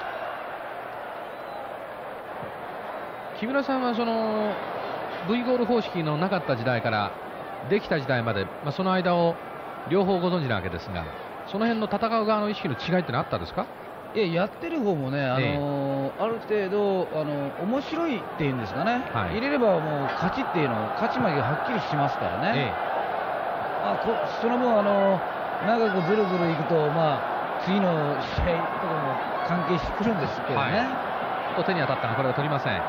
木村さんはその V ゴール方式のなかった時代からできた時代まで、その間を両方ご存知なわけですが、その辺の戦う側の意識の違いってのはあったんですか？ いや、やってる方もね、ある程度面白いっていうんですかね、はい、入れればもう勝ちっていうの、勝ち負けがはっきりしますからね、その分長くずるずるいくと、次の試合とかも関係してくるんですけどね。 はい、手に当たったがこれは取りません。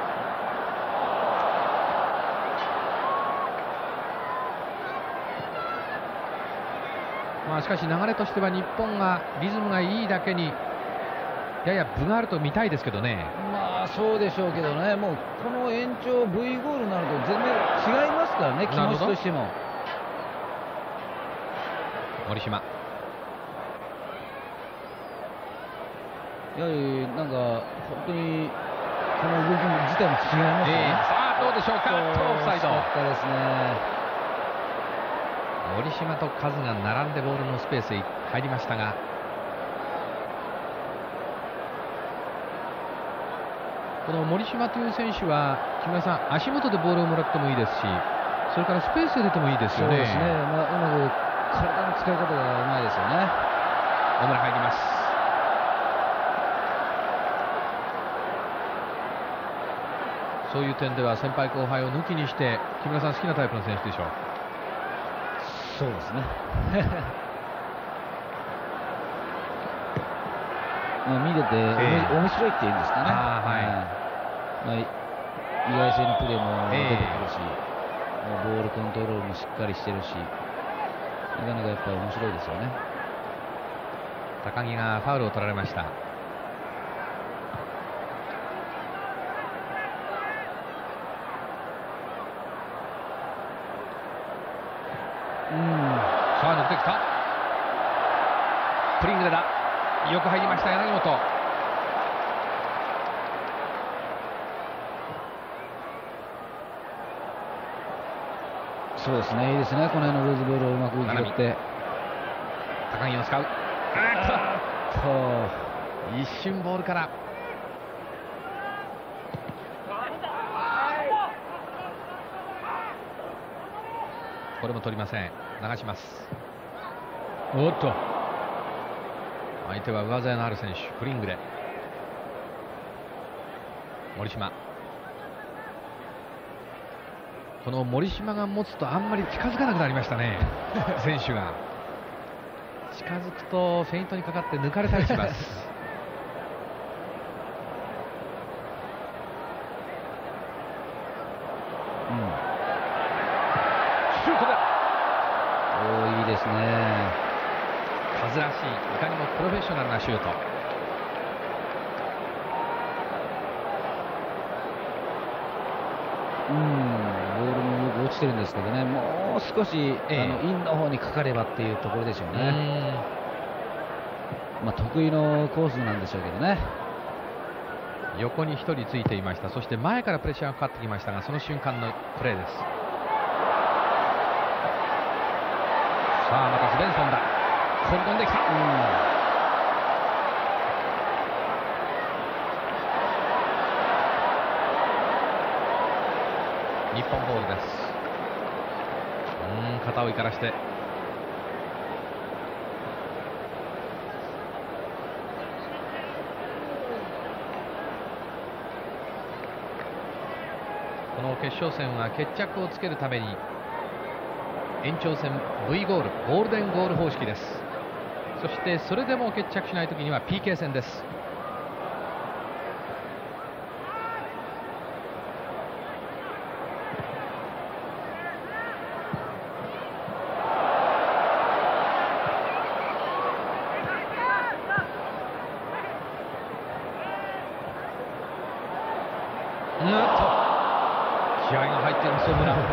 しかし流れとしては日本がリズムがいいだけにやや分があると見たいですけどね。 そうでしょうけどね、もうこの延長 V ゴールになると全然違いますからね、気持ちとしても。 森島、 やはりなんか本当にこの動き自体も違いますよね。 さあどうでしょうか、オフサイド。 惜しかったですね。 森島とカズが並んでボールのスペースへ入りましたが、この森島という選手は木村さん、足元でボールをもらってもいいですし、それからスペース入れてもいいですよね。 そうですね、うまく体の使い方がうまいですよね。 大村入ります。そういう点では先輩後輩を抜きにして木村さん好きなタイプの選手でしょう。 そうですね見てて、面白いっていうんですかね。意外性のプレーも出てくるし、ボールコントロールもしっかりしてるし、なかなかやっぱり面白いですよね。 高木がファウルを取られました。さあ抜けてきた。プリングレだ。よく入りました柳本。 そうですね、いいですね、この辺のルーズボールをうまく拾って。 高木を使う。一瞬ボールから。これも取りません。流します。おっと、相手は上背のある選手、プリングレ。森島、この森島が持つとあんまり近づかなくなりましたね選手が近づくとフェイントにかかって抜かれたりしますシュートだ。 いいですね。 数らしい、いかにもプロフェッショナルなシュート。 ボールもよく落ちてるんですけどね、もう少し、インの方にかかればっていうところでしょうね。得意のコースなんでしょうけどね。 横に1人ついていました。そして前からプレッシャーがかかってきましたが、その瞬間のプレーです。さあまたスベンソンだ。飛び込んできた。日本ボールです。肩をいからしてこの決勝戦は決着をつけるために延長戦 V ゴール、ゴールデンゴール方式です。そしてそれでも決着しないときには PK 戦です。 けど、そんな。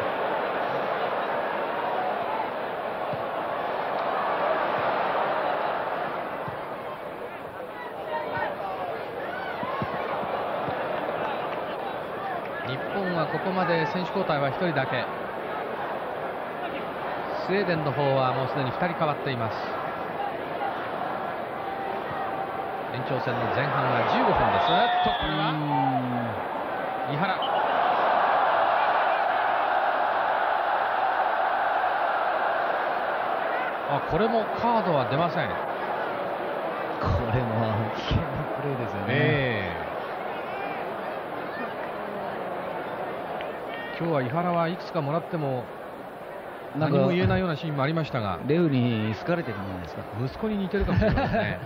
日本はここまで選手交代は1人だけ。スウェーデンの方はもうすでに2人変わっています。延長戦の前半は15分です。これは井原。これもカードは出ません。 これも危険なプレーですよね。 今日は井原はいくつかもらっても何も言えないようなシーンもありましたが、 レフに好かれてるんじゃないですか。 息子に似てるかもしれないですね。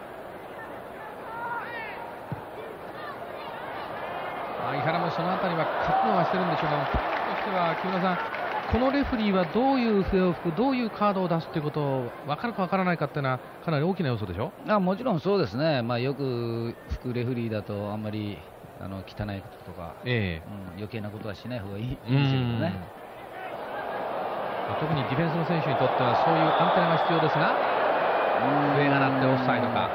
井原もそのあたりは覚悟はしてるんでしょうが、としては木村さん、このレフリーはどういう笛を吹く、どういうカードを出すということを分かるか分からないかっていうのはかなり大きな要素でしょ。 もちろんそうですね。よく吹くレフリーだとあんまり汚いこととか、余計なことはしない方がいいですけどね。 特にディフェンスの選手にとってはそういうアンテナが必要ですが、笛が鳴ってオフサイドか。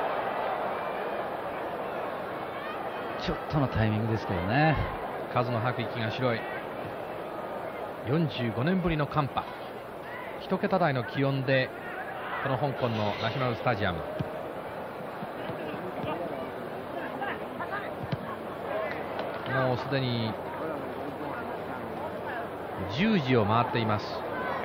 ちょっとのタイミングですけどね。 数の吐く息が白い。45年ぶりの寒波、1桁台の気温でこの香港のナショナルスタジアム。もうすでに10時を回っています。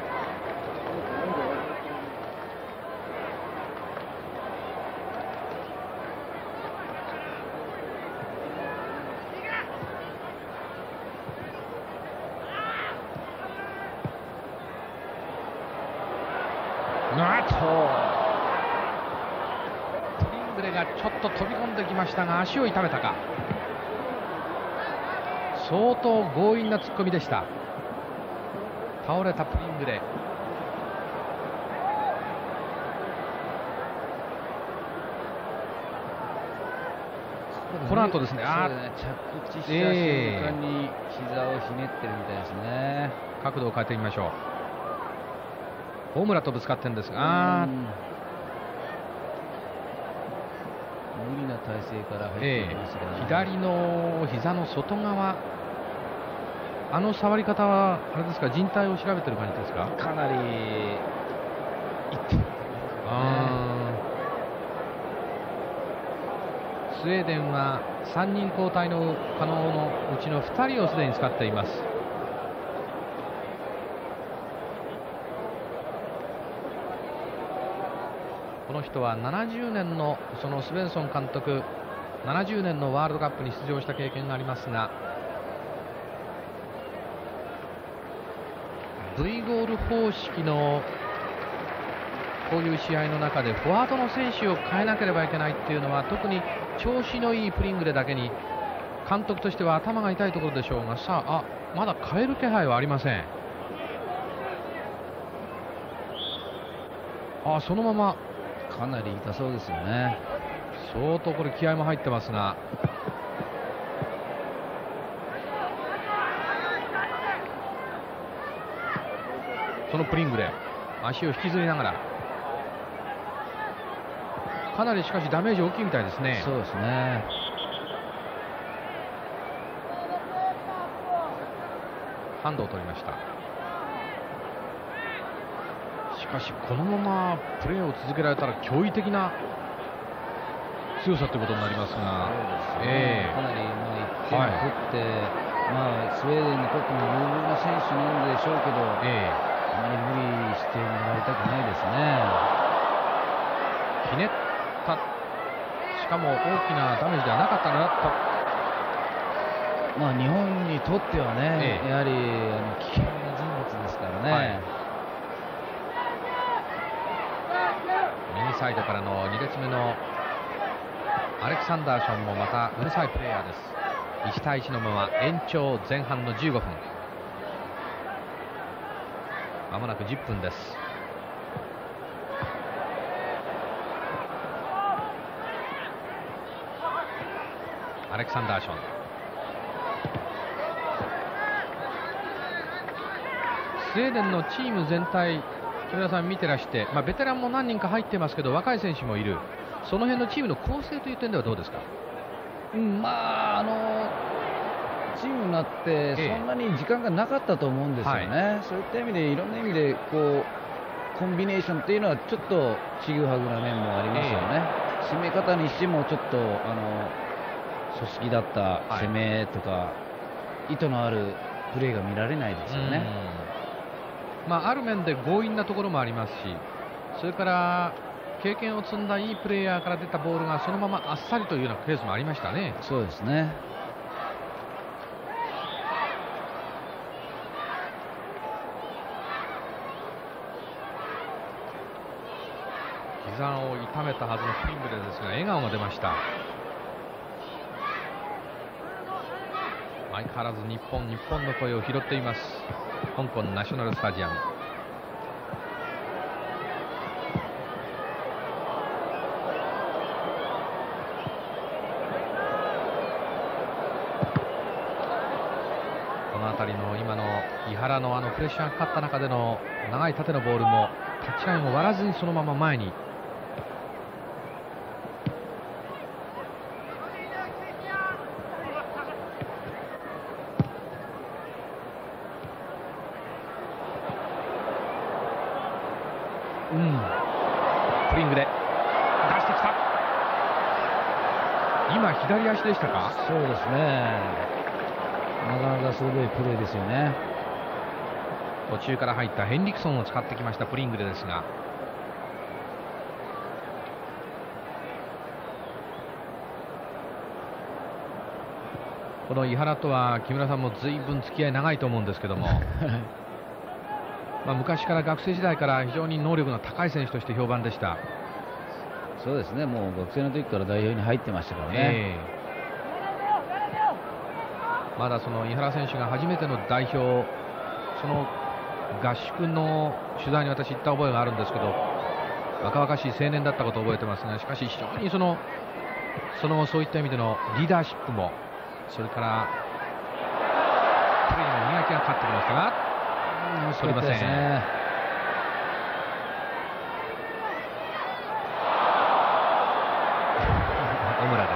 プリングレがちょっと飛び込んできましたが足を痛めたか。相当強引な突っ込みでした。倒れたプリングレ。この後ですね、 着地した瞬間に膝をひねってるみたいですね。 角度を変えてみましょう。大村とぶつかってるんですが、 無理な体勢から入ってきましたけどね。 左の膝の外側、触り方はあれですか、人体を調べてる感じですか。 かなりいってる、 スウェーデンは3人交代の可能のうちの2人をすでに使っています。この人は70年のそのスベンソン監督、70年のワールドカップに出場した経験がありますが、 V ゴール方式のこういう試合の中でフォワードの選手を変えなければいけないっていうのは、特に調子のいいプリングレだけに監督としては頭が痛いところでしょうが、さあ、まだ変える気配はありません。そのままかなり痛そうですよね。 相当これ気合も入ってますが、そのプリングレ足を引きずりながら、かなりしかしダメージ大きいみたいですね。 そうですね。 ハンドを取りました。しかしこのままプレーを続けられたら驚異的な強さということになりますが、かなり1点を取って、スウェーデンにとっても有望な選手なんでしょうけど、あまり無理してもらいたくないですね。 ひねった、しかも大きなダメージではなかったなと。 日本にとってはね、やはり危険な人物ですからね。 右サイドからの2列目のアレクサンダーションもまたうるさいプレーヤーです。1対1のまま延長前半の15分、まもなく10分です。アレクサンダーション、 スウェーデンのチーム全体、木村さん見てらして、ベテランも何人か入ってますけど若い選手もいる、その辺のチームの構成という点ではどうですか？ チームになってそんなに時間がなかったと思うんですよね、そういった意味でいろんな意味でコンビネーションというのはちょっとちぐはぐな面もありますよね、攻め方にしてもちょっと組織だった攻めとか、意図のあるプレーが見られないですよね。 ある面で強引なところもありますし、それから経験を積んだいいプレーヤーから出たボールがそのままあっさりというようなケースもありましたね。 そうですね。 膝を痛めたはずのフィングレですが笑顔が出ました。相変わらず日本の声を拾っています、香港ナショナルスタジアム。この辺りの今の井原のプレッシャーがかかった中での長い縦のボールもタッチラインを割らずにそのまま前に。プリングで出してきた。今左足でしたか？ そうですね。なかなか鋭いプレーですよね。 途中から入ったヘンリクソンを使ってきましたプリングレですが、この井原とは木村さんも随分付き合い長いと思うんですけども昔から学生時代から非常に能力の高い選手として評判でした。 そうですね、もう学生の時から代表に入ってましたからね、 まだその井原選手が初めての代表、その合宿の取材に私行った覚えがあるんですけど、若々しい青年だったことを覚えてますが、しかし非常にその後そういった意味でのリーダーシップも、それからプレーにも磨きがかかってきましたが、取りません。小村です。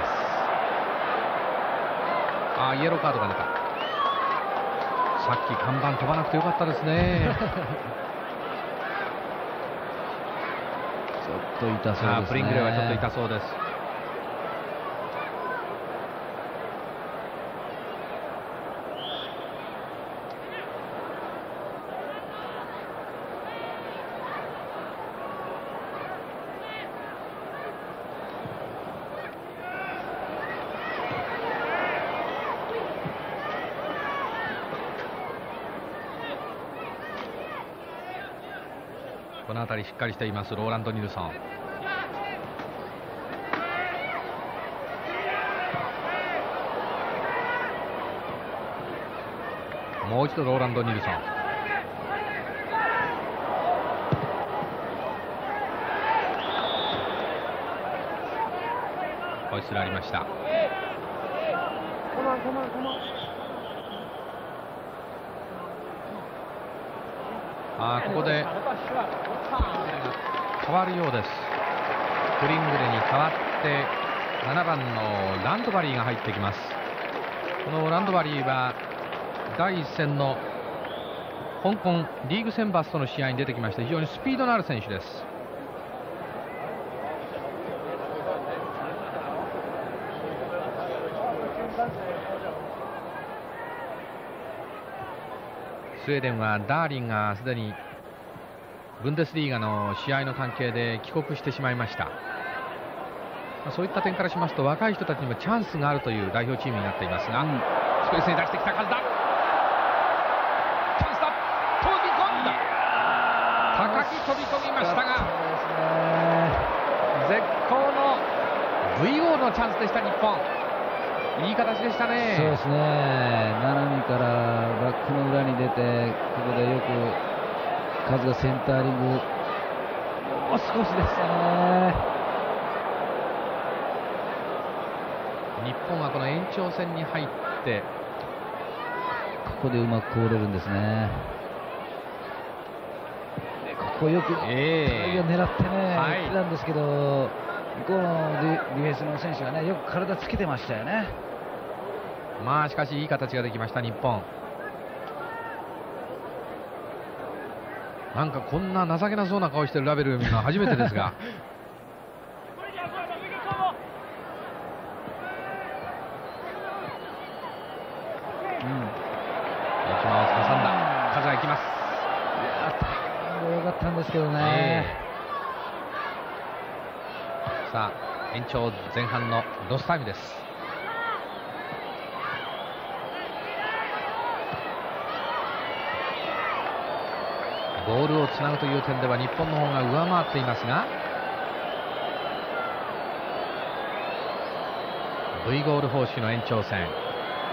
イエローカードが出た。さっき看板飛ばなくてよかったですね。 ちょっと痛そうですね。 プリングレーはちょっと痛そうです。この辺りしっかりしていますローランド・ニルソン。もう一度ローランド・ニルソン。ホイッスルありました。ここで変わるようです。プリングレに代わって7番のランドバリーが入ってきます。このランドバリーは第1戦の香港リーグ選抜との試合に出てきまして、非常にスピードのある選手です。スウェーデンはダーリンがすでにブンデスリーガの試合の関係で帰国してしまいました。そういった点からしますと若い人たちにもチャンスがあるという代表チームになっていますが、スペースに出してきた数だ。チャンスだ。飛び込んだ。高き飛び込みましたが絶好の V ゴールのチャンスでした日本。いい形でしたね。 そうですね。斜めからバックの裏に出て、ここでよくカズがセンターリング、もう少しでしたね。 日本はこの延長戦に入ってここでうまく通れるんですね。 こよく、狙ってね、行ってたんですけど、向こうのディフェンスの選手がね、よく体つけてましたよね。 まあしかしいい形ができました日本。なんかこんな情けなそうな顔してるラベル見るのは初めてですが内間を挟んだ風がいきます。 良かったんですけどね、 さあ延長前半のロスタイムです。ボールをつなぐという点では日本の方が上回っていますが、 V ゴール方式の延長戦、こ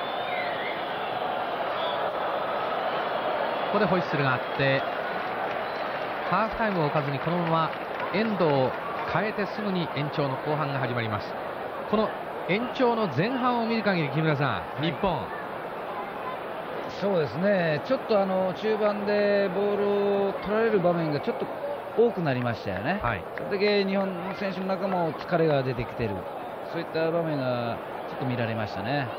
こでホイッスルがあってハーフタイムを置かずにこのままエンドを変えてすぐに延長の後半が始まります。この延長の前半を見る限り木村さん、日本そうですね、ちょっと中盤でボールを取られる場面がちょっと多くなりましたよね、それだけ日本の選手の中も疲れが出てきている、そういった場面がちょっと見られましたね。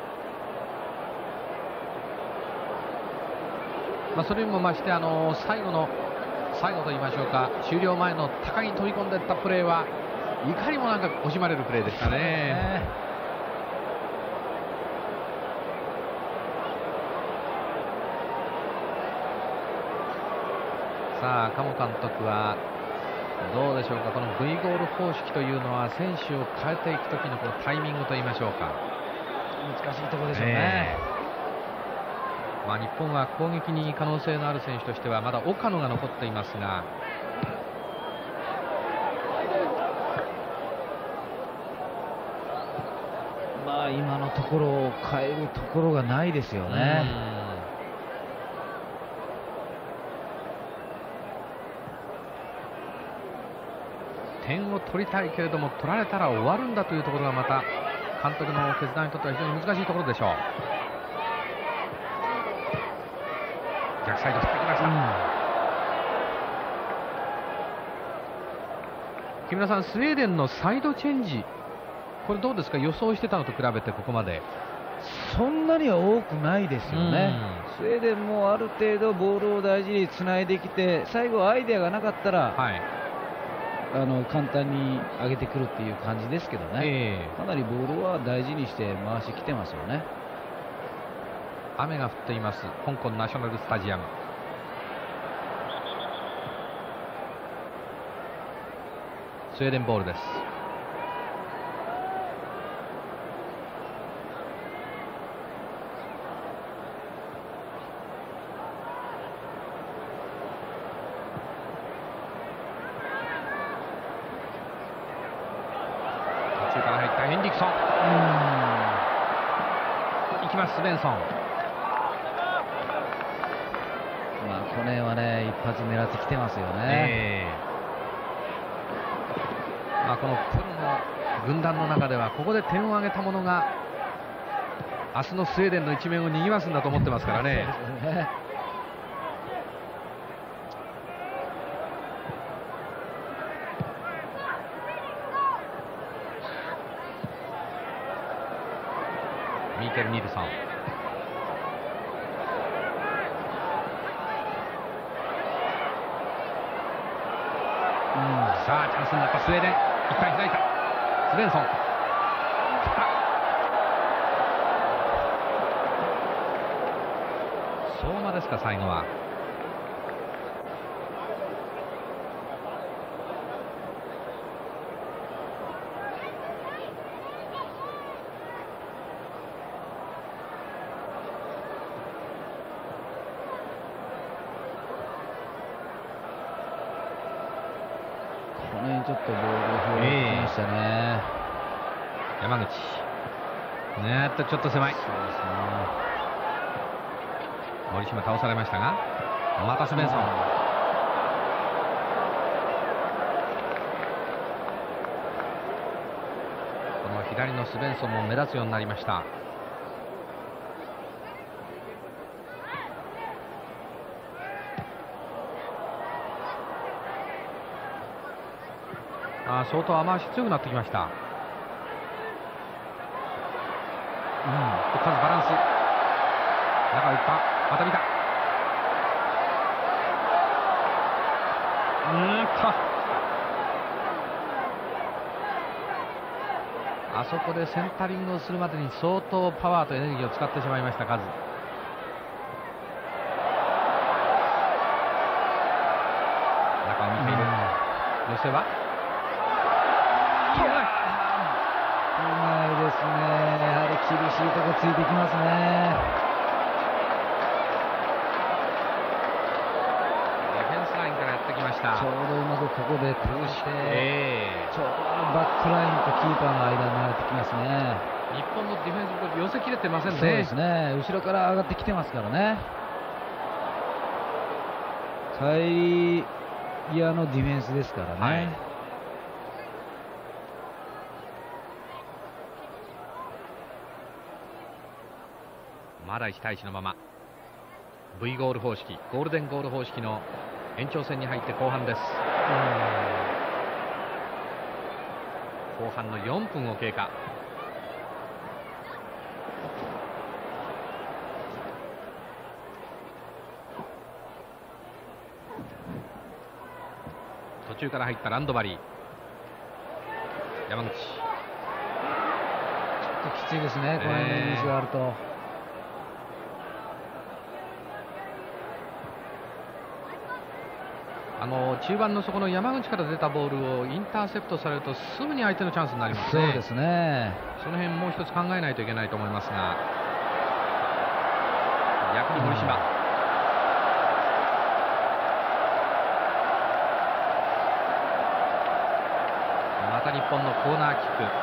それにも増して最後と言いましょうか、終了前の高い飛び込んでいったプレーはいかにもなんか惜しまれるプレーでしたね。さあ鴨監督はどうでしょうか、この V ゴール方式というのは選手を変えていくときのこのタイミングといいましょうか、 難しいところでしょうね。 日本は攻撃に可能性のある選手としてはまだ岡野が残っていますが、 今のところを変えるところがないですよね。 点を取りたいけれども取られたら終わるんだというところがまた監督の決断にとっては非常に難しいところでしょう。逆サイド振ってきました、木村さん、スウェーデンのサイドチェンジ、これどうですか、予想してたのと比べてここまで。 そんなには多くないですよね、スウェーデンもある程度ボールを大事につないできて、最後アイデアがなかったら、簡単に上げてくるっていう感じですけどね、かなりボールは大事にして回してきてますよね。 雨が降っています香港ナショナルスタジアム。スウェーデンボールです。途中から入ったヘンリクソン、行きますスベンソン。 この辺はね、一発狙ってきてますよね。 このプロの軍団の中ではここで点を挙げた者が明日のスウェーデンの一面を賑わすんだと思ってますからね。ミーケル・ニルソン、さあチャンスになったスウェーデン、一旦開いたスベンソン、相馬ですか最後は。 ちょっとボールを振りましたね。 山口ちょっと狭い。森島倒されましたが、またスベンソン、この左のスベンソンも目立つようになりました。 相当雨足強くなってきました。カズバランス、中打った、また見た、あそこでセンタリングをするまでに相当パワーとエネルギーを使ってしまいましたカズ。中を見ている、寄せはうまいですね。やはり厳しいとこついてきますね。 ディフェンスラインからやってきました。 ちょうど今ここで通して、ちょうどバックラインとキーパーの間に流れてきますね。 日本のディフェンス寄せきれてませんね。 そうですね、後ろから上がってきてますからね。帰り際のディフェンスですからね。 まだ1対1のまま V ゴール方式、ゴールデンゴール方式の延長戦に入って後半です。後半の4分を経過。途中から入ったランドバリー、山口、ちょっときついですね、この辺にミスがあると。 中盤の底の山口から出たボールをインターセプトされるとすぐに相手のチャンスになりますね。 そうですね。 その辺もう一つ考えないといけないと思いますが、逆に森島、また日本のコーナーキック。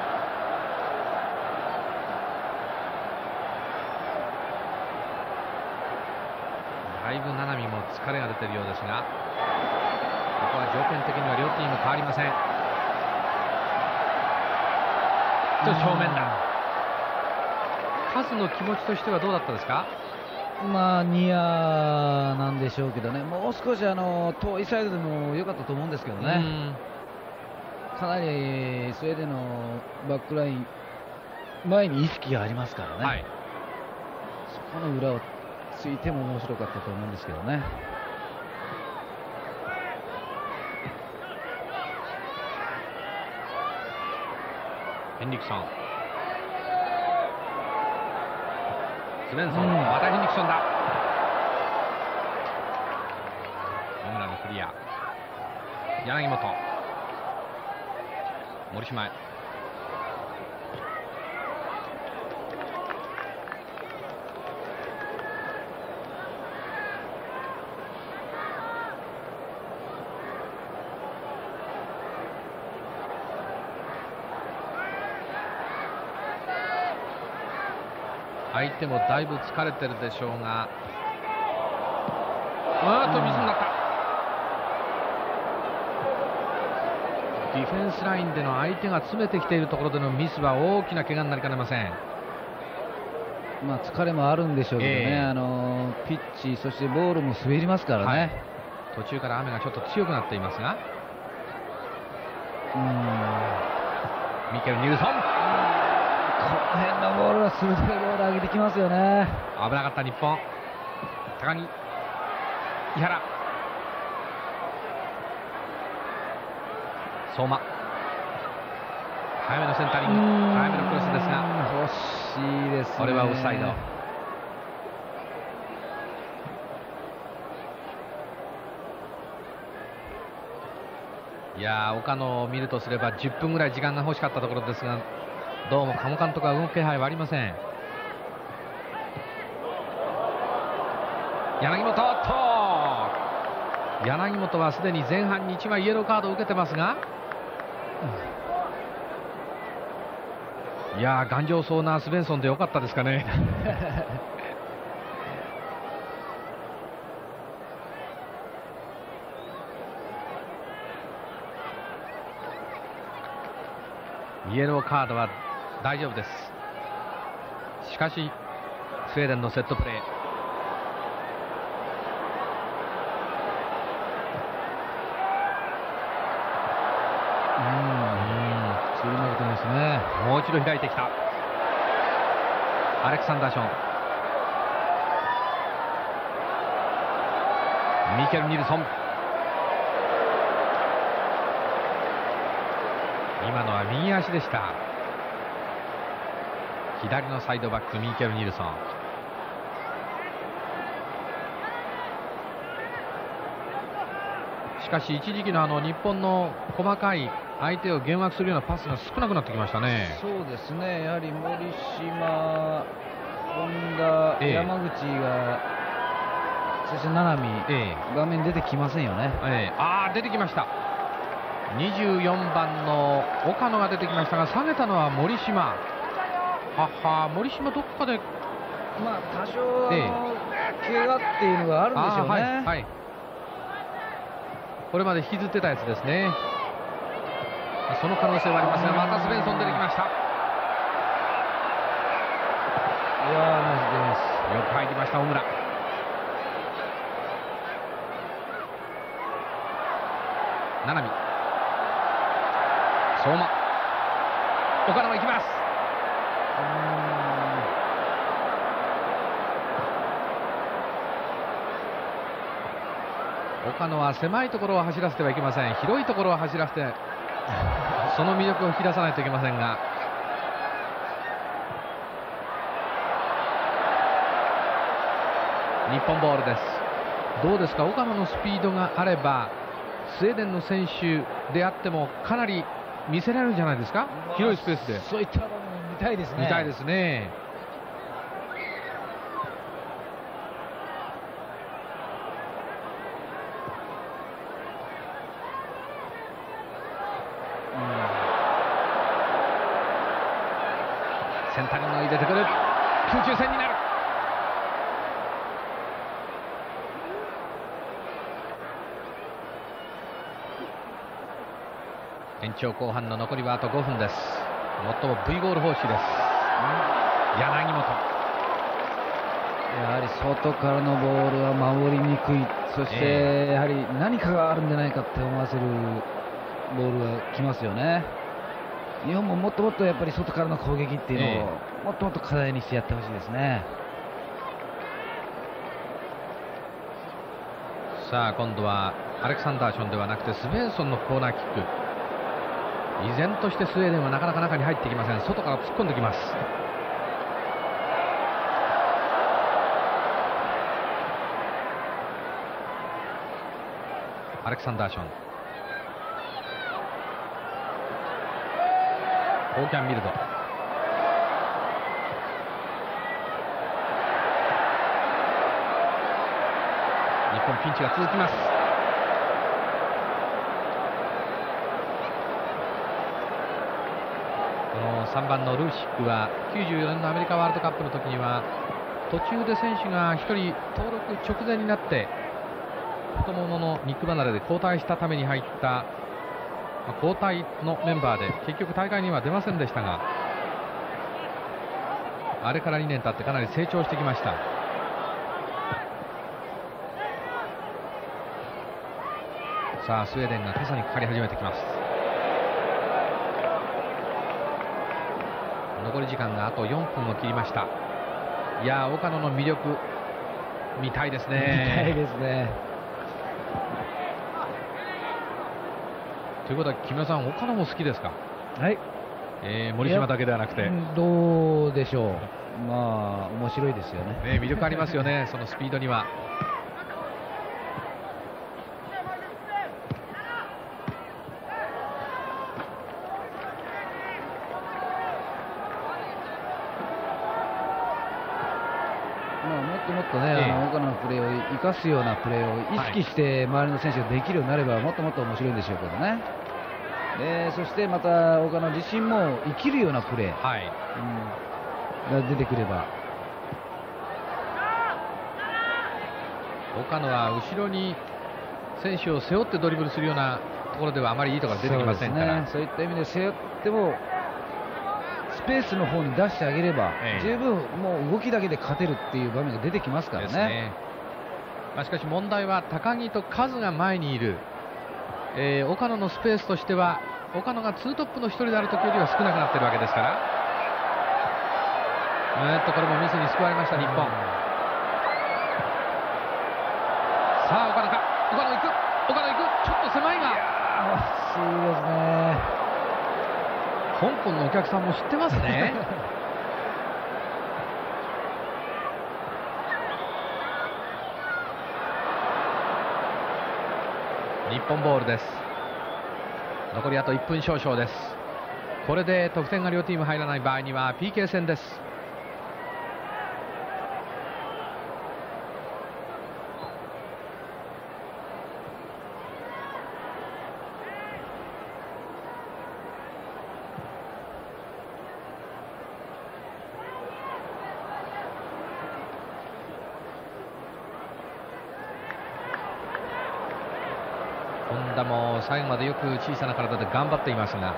だいぶ名波も疲れが出ているようですが、ここは条件的には両チーム変わりません。ちょっと正面だ。カズの気持ちとしてはどうだったですか？ ニアなんでしょうけどね、もう少し遠いサイドでも良かったと思うんですけどね。かなりスウェーデンのバックライン前に意識がありますからね、そこの裏をついても面白かったと思うんですけどね。 ヘンリクソン、スベンソン、またヘンリクソンだ。野村のクリア、柳本、森島へ。相手もだいぶ疲れてるでしょうが、ミスになった。ディフェンスラインでの相手が詰めてきているところでのミスは大きな怪我になりかねません。 疲れもあるんでしょうけどね、ピッチ、そしてボールも滑りますからね、 途中から雨がちょっと強くなっていますが、ミケル・ニルソン、 この辺のボールは鋭いボール上げてきますよね。 危なかった日本。高木、井原、相馬、早めのセンタリング、早めのクロスですが惜しいですね。 これはオフサイド。いやー、岡野を見るとすれば10分ぐらい時間が欲しかったところですが、どうも鴨監督は動く気配はありません。柳本、柳本はすでに前半に1枚イエローカードを受けてますが、いやー、頑丈そうなスベンソンでよかったですかね。イエローカードは大丈夫です。しかしスウェーデンのセットプレー、 それなことですね。 もう一度開いてきたアレクサンダーション。ミケル・ニルソン。今のは右足でした。左のサイドバックミケル・ニルソン。しかし一時期の日本の細かい相手を幻惑するようなパスが少なくなってきましたね。 そうですね、やはり森島、本田、山口が、そして七海、画面出てきませんよね。 出てきました。24番の岡野が出てきましたが、下げたのは森島。森島どこかで、 多少怪我っていうのがあるんでしょうね。 これまで引きずってたやつですね。その可能性はありますが、またスベンソン出てきました。 ナイスです。 よく入りました大村。七海、相馬、岡野が行きます。岡野は狭いところを走らせてはいけません。広いところを走らせてその魅力を引き出さないといけませんが、日本ボールです。どうですか、岡野のスピードがあればスウェーデンの選手であってもかなり見せられるんじゃないですか。広いスペースでそういったのも見たいですね。 見たいですね。センタリングを入れてくる。空中戦になる。延長後半の残りはあと5分です。最も V ゴール方式です。柳本。 やはり外からのボールは守りにくい。そしてやはり何かがあるんじゃないかって思わせるボールが来ますよね。日本ももっともっとやっぱり外からの攻撃っていうのをもっともっと課題にしてやってほしいですね。 さあ今度はアレクサンダーションではなくてスベンソンのコーナーキック。依然としてスウェーデンはなかなか中に入ってきません。外から突っ込んできます。アレクサンダーション、ホーキャン・ミルド、日本ピンチが続きます。この3番のルーシックは94年のアメリカワールドカップの時には途中で選手が1人登録直前になって太ももの肉離れで交代したために入った交代のメンバーで結局大会には出ませんでしたが、あれから2年経ってかなり成長してきました。さあスウェーデンが傘にかかり始めてきます。残り時間があと4分を切りました。いやー、岡野の魅力見たいですね。 見たいですね。 ということは木村さん、岡野も好きですか。 はい、 森島だけではなくてどうでしょう。まあ面白いですよね。 魅力ありますよねそのスピードには。 もっとね、岡野のプレーを生かすようなプレーを意識して周りの選手ができるようになればもっともっと面白いんでしょうけどね。そしてまた岡野自身も生きるようなプレー、が出てくれば。 岡野は後ろに選手を背負ってドリブルするようなところではあまりいいところが出てきませんから、 そういった意味で背負ってもスペースの方に出してあげれば、十分もう動きだけで勝てるっていう場面が出てきますからね。 しかし問題は高木とカズが前にいる、 岡野のスペースとしては岡野が2トップの1人である時よりは少なくなっているわけですから、これもミスに救われました日本。さあ岡野か、岡野行く、岡野行く、ちょっと狭いが、 惜しいですね。 香港のお客さんも知ってますね。日本ボールです。残りあと1分少々です。これで得点が両チーム入らない場合には PK 戦です。本田も最後までよく小さな体で頑張っていますが、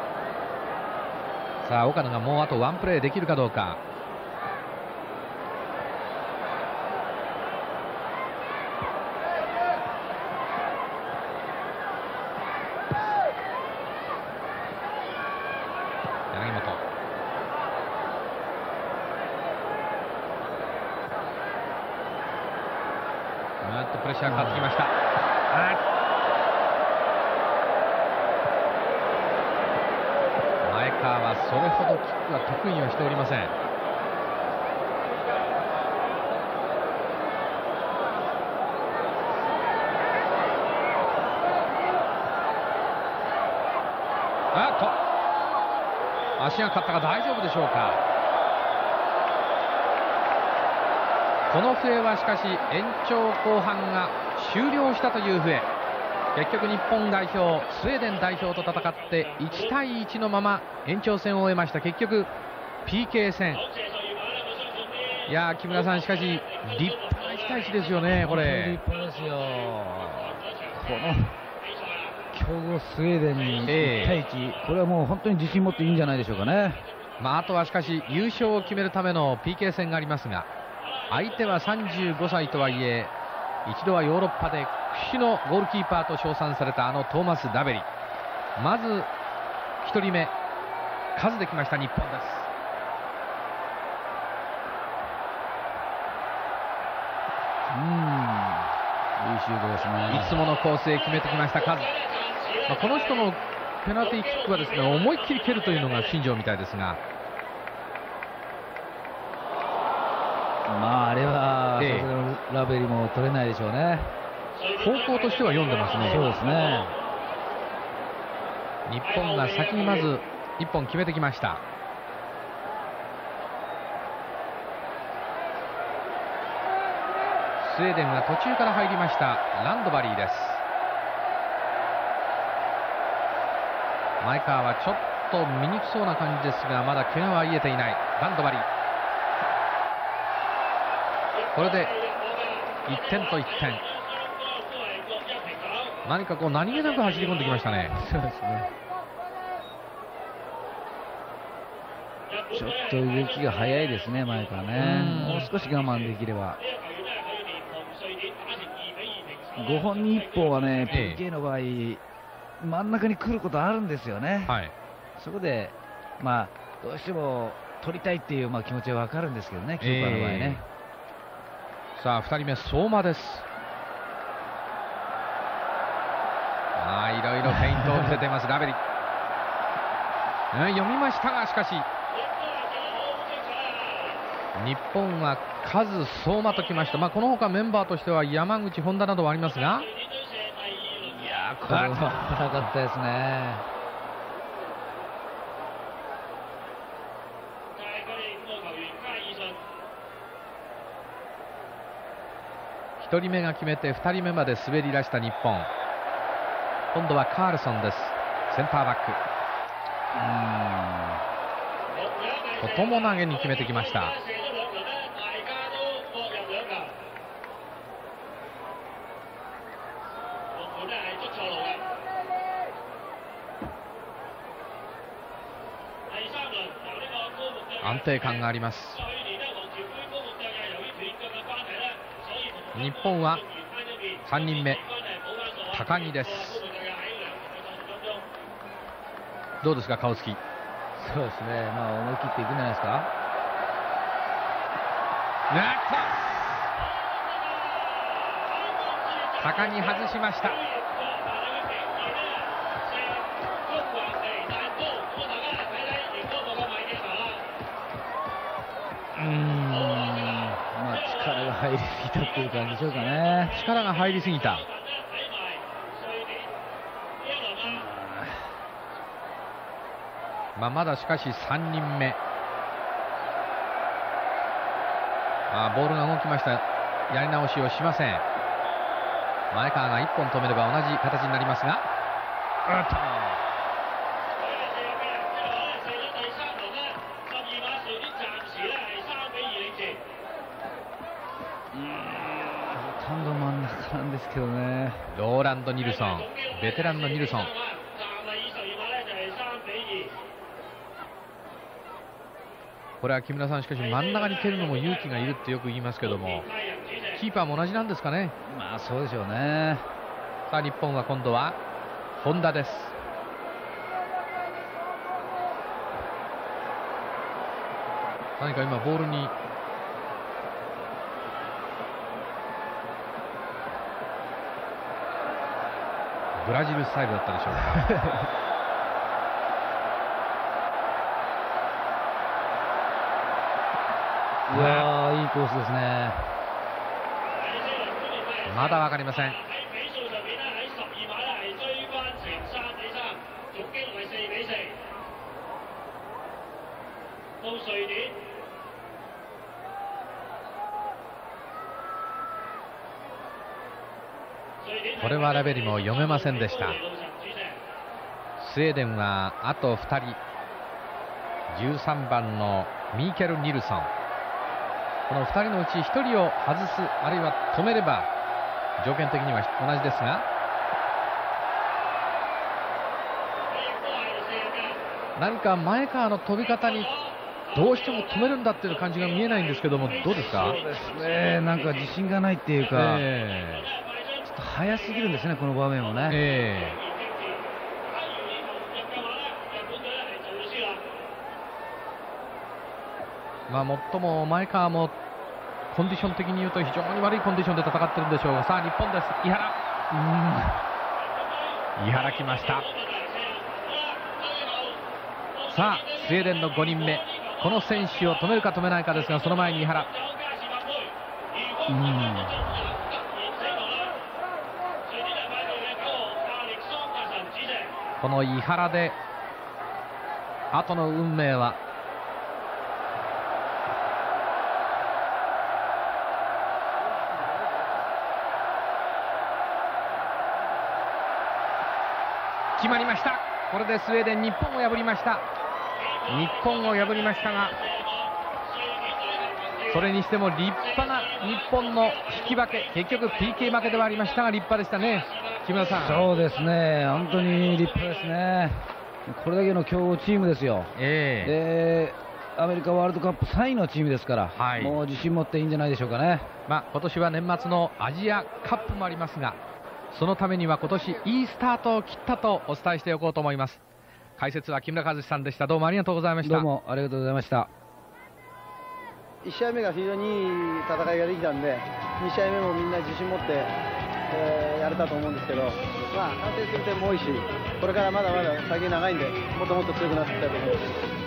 さあ岡野がもうあとワンプレーできるかどうか。柳本、プレッシャーがかかってきました。前川はそれほどキックは得意にはしておりません。足がかったが大丈夫でしょうか。この笛はしかし延長後半が終了したという笛。結局日本代表スウェーデン代表と戦って1対1のまま延長戦を終えました。結局 PK 戦。いやー木村さん、しかし立派な1対1ですよね。これ立派ですよ。この強豪スウェーデンに1対1、これはもう本当に自信持っていいんじゃないでしょうかね。 あとはしかし優勝を決めるための PK 戦がありますが、相手は35歳とはいえ一度はヨーロッパで屈指のゴールキーパーと称賛されたあのトーマス・ラベリ。まず1人目数できました日本です。 いいシュートですね。 いつものコースへ決めてきました数。この人のペナルティーキックはですね、思いっきり蹴るというのが信条みたいですが、 あれは、ラベリも取れないでしょうね。 方向としては読んでますね。 そうですね。 日本が先にまず1本決めてきました。スウェーデンが途中から入りましたランドバリーです。前川はちょっと見にくそうな感じですが、まだ怪我は癒えていないランドバリー。これで1点と1点。何か何気なく走り込んできましたね。 そうですね。ちょっと動きが早いですね、前からね。もう少し我慢できれば。5本に1本はね、PK の場合、真ん中に来ることあるんですよね。そこで、どうしても取りたいっていう気持ちは分かるんですけどね、キーパーの場合ね。 さあ2人目相馬です。いろいろフェイントを見せていますラベリ。読みましたが、しかし日本は数相馬ときました。このほかメンバーとしては山口、本田などはありますが、 いやー、これは危なかったですね。 1人目が決めて2人目まで滑り出した日本。今度はカールソンです、センターバック。とも投げに決めてきました。安定感があります。日本は3人目高木です。 どうですか、顔つき。 そうですね、まあ、思い切っていくんじゃないですか。 坂に外しました。 まあ、力が入りすぎたっていう感じでしょうかね。 力が入りすぎた。まだしかし3人目。ボールが動きました。やり直しをしません。前川が1本止めれば同じ形になりますが、 ほとんど真ん中なんですけどね。 ローランド・ニルソン、ベテランのニルソン。これは木村さん、しかし真ん中に蹴るのも勇気がいるってよく言いますけども、キーパーも同じなんですかね。 まあそうでしょうね。 さあ日本は今度は本田です。何か今ボールにブラジルスタイルだったでしょうか。 いやー、いいコースですね。 まだ分かりません。これはラベリも読めませんでした。スウェーデンはあと2人、13番のミーケル・ニルソン。この2人のうち1人を外す、あるいは止めれば条件的には同じですが、何か前川の飛び方にどうしても止めるんだっていう感じが見えないんですけども、どうですか。 そうですね、なんか自信がないっていうか、ちょっと早すぎるんですね、この場面もね。 最も前川もコンディション的に言うと非常に悪いコンディションで戦ってるんでしょうが、さあ日本です。井原、井原来ました。さあスウェーデンの5人目、この選手を止めるか止めないかですが、その前に井原。この井原で後の運命は。決まりました。これでスウェーデン日本を破りました。日本を破りましたが、それにしても立派な日本の引き分け、結局 PK 負けではありましたが立派でしたね、木村さん。 そうですね、本当に立派ですね。これだけの強豪チームですよ。でアメリカワールドカップ3位のチームですから、もう自信持っていいんじゃないでしょうかね。 今年は年末のアジアカップもありますが、そのためには今年いいスタートを切ったとお伝えしておこうと思います。解説は木村和志さんでした。どうもありがとうございました。 どうもありがとうございました。 1試合目が非常にいい戦いができたんで、2試合目もみんな自信持って、やれたと思うんですけど、反省する点も多いし、これからまだまだ先長いんで、もっともっと強くなっていきたいと思います。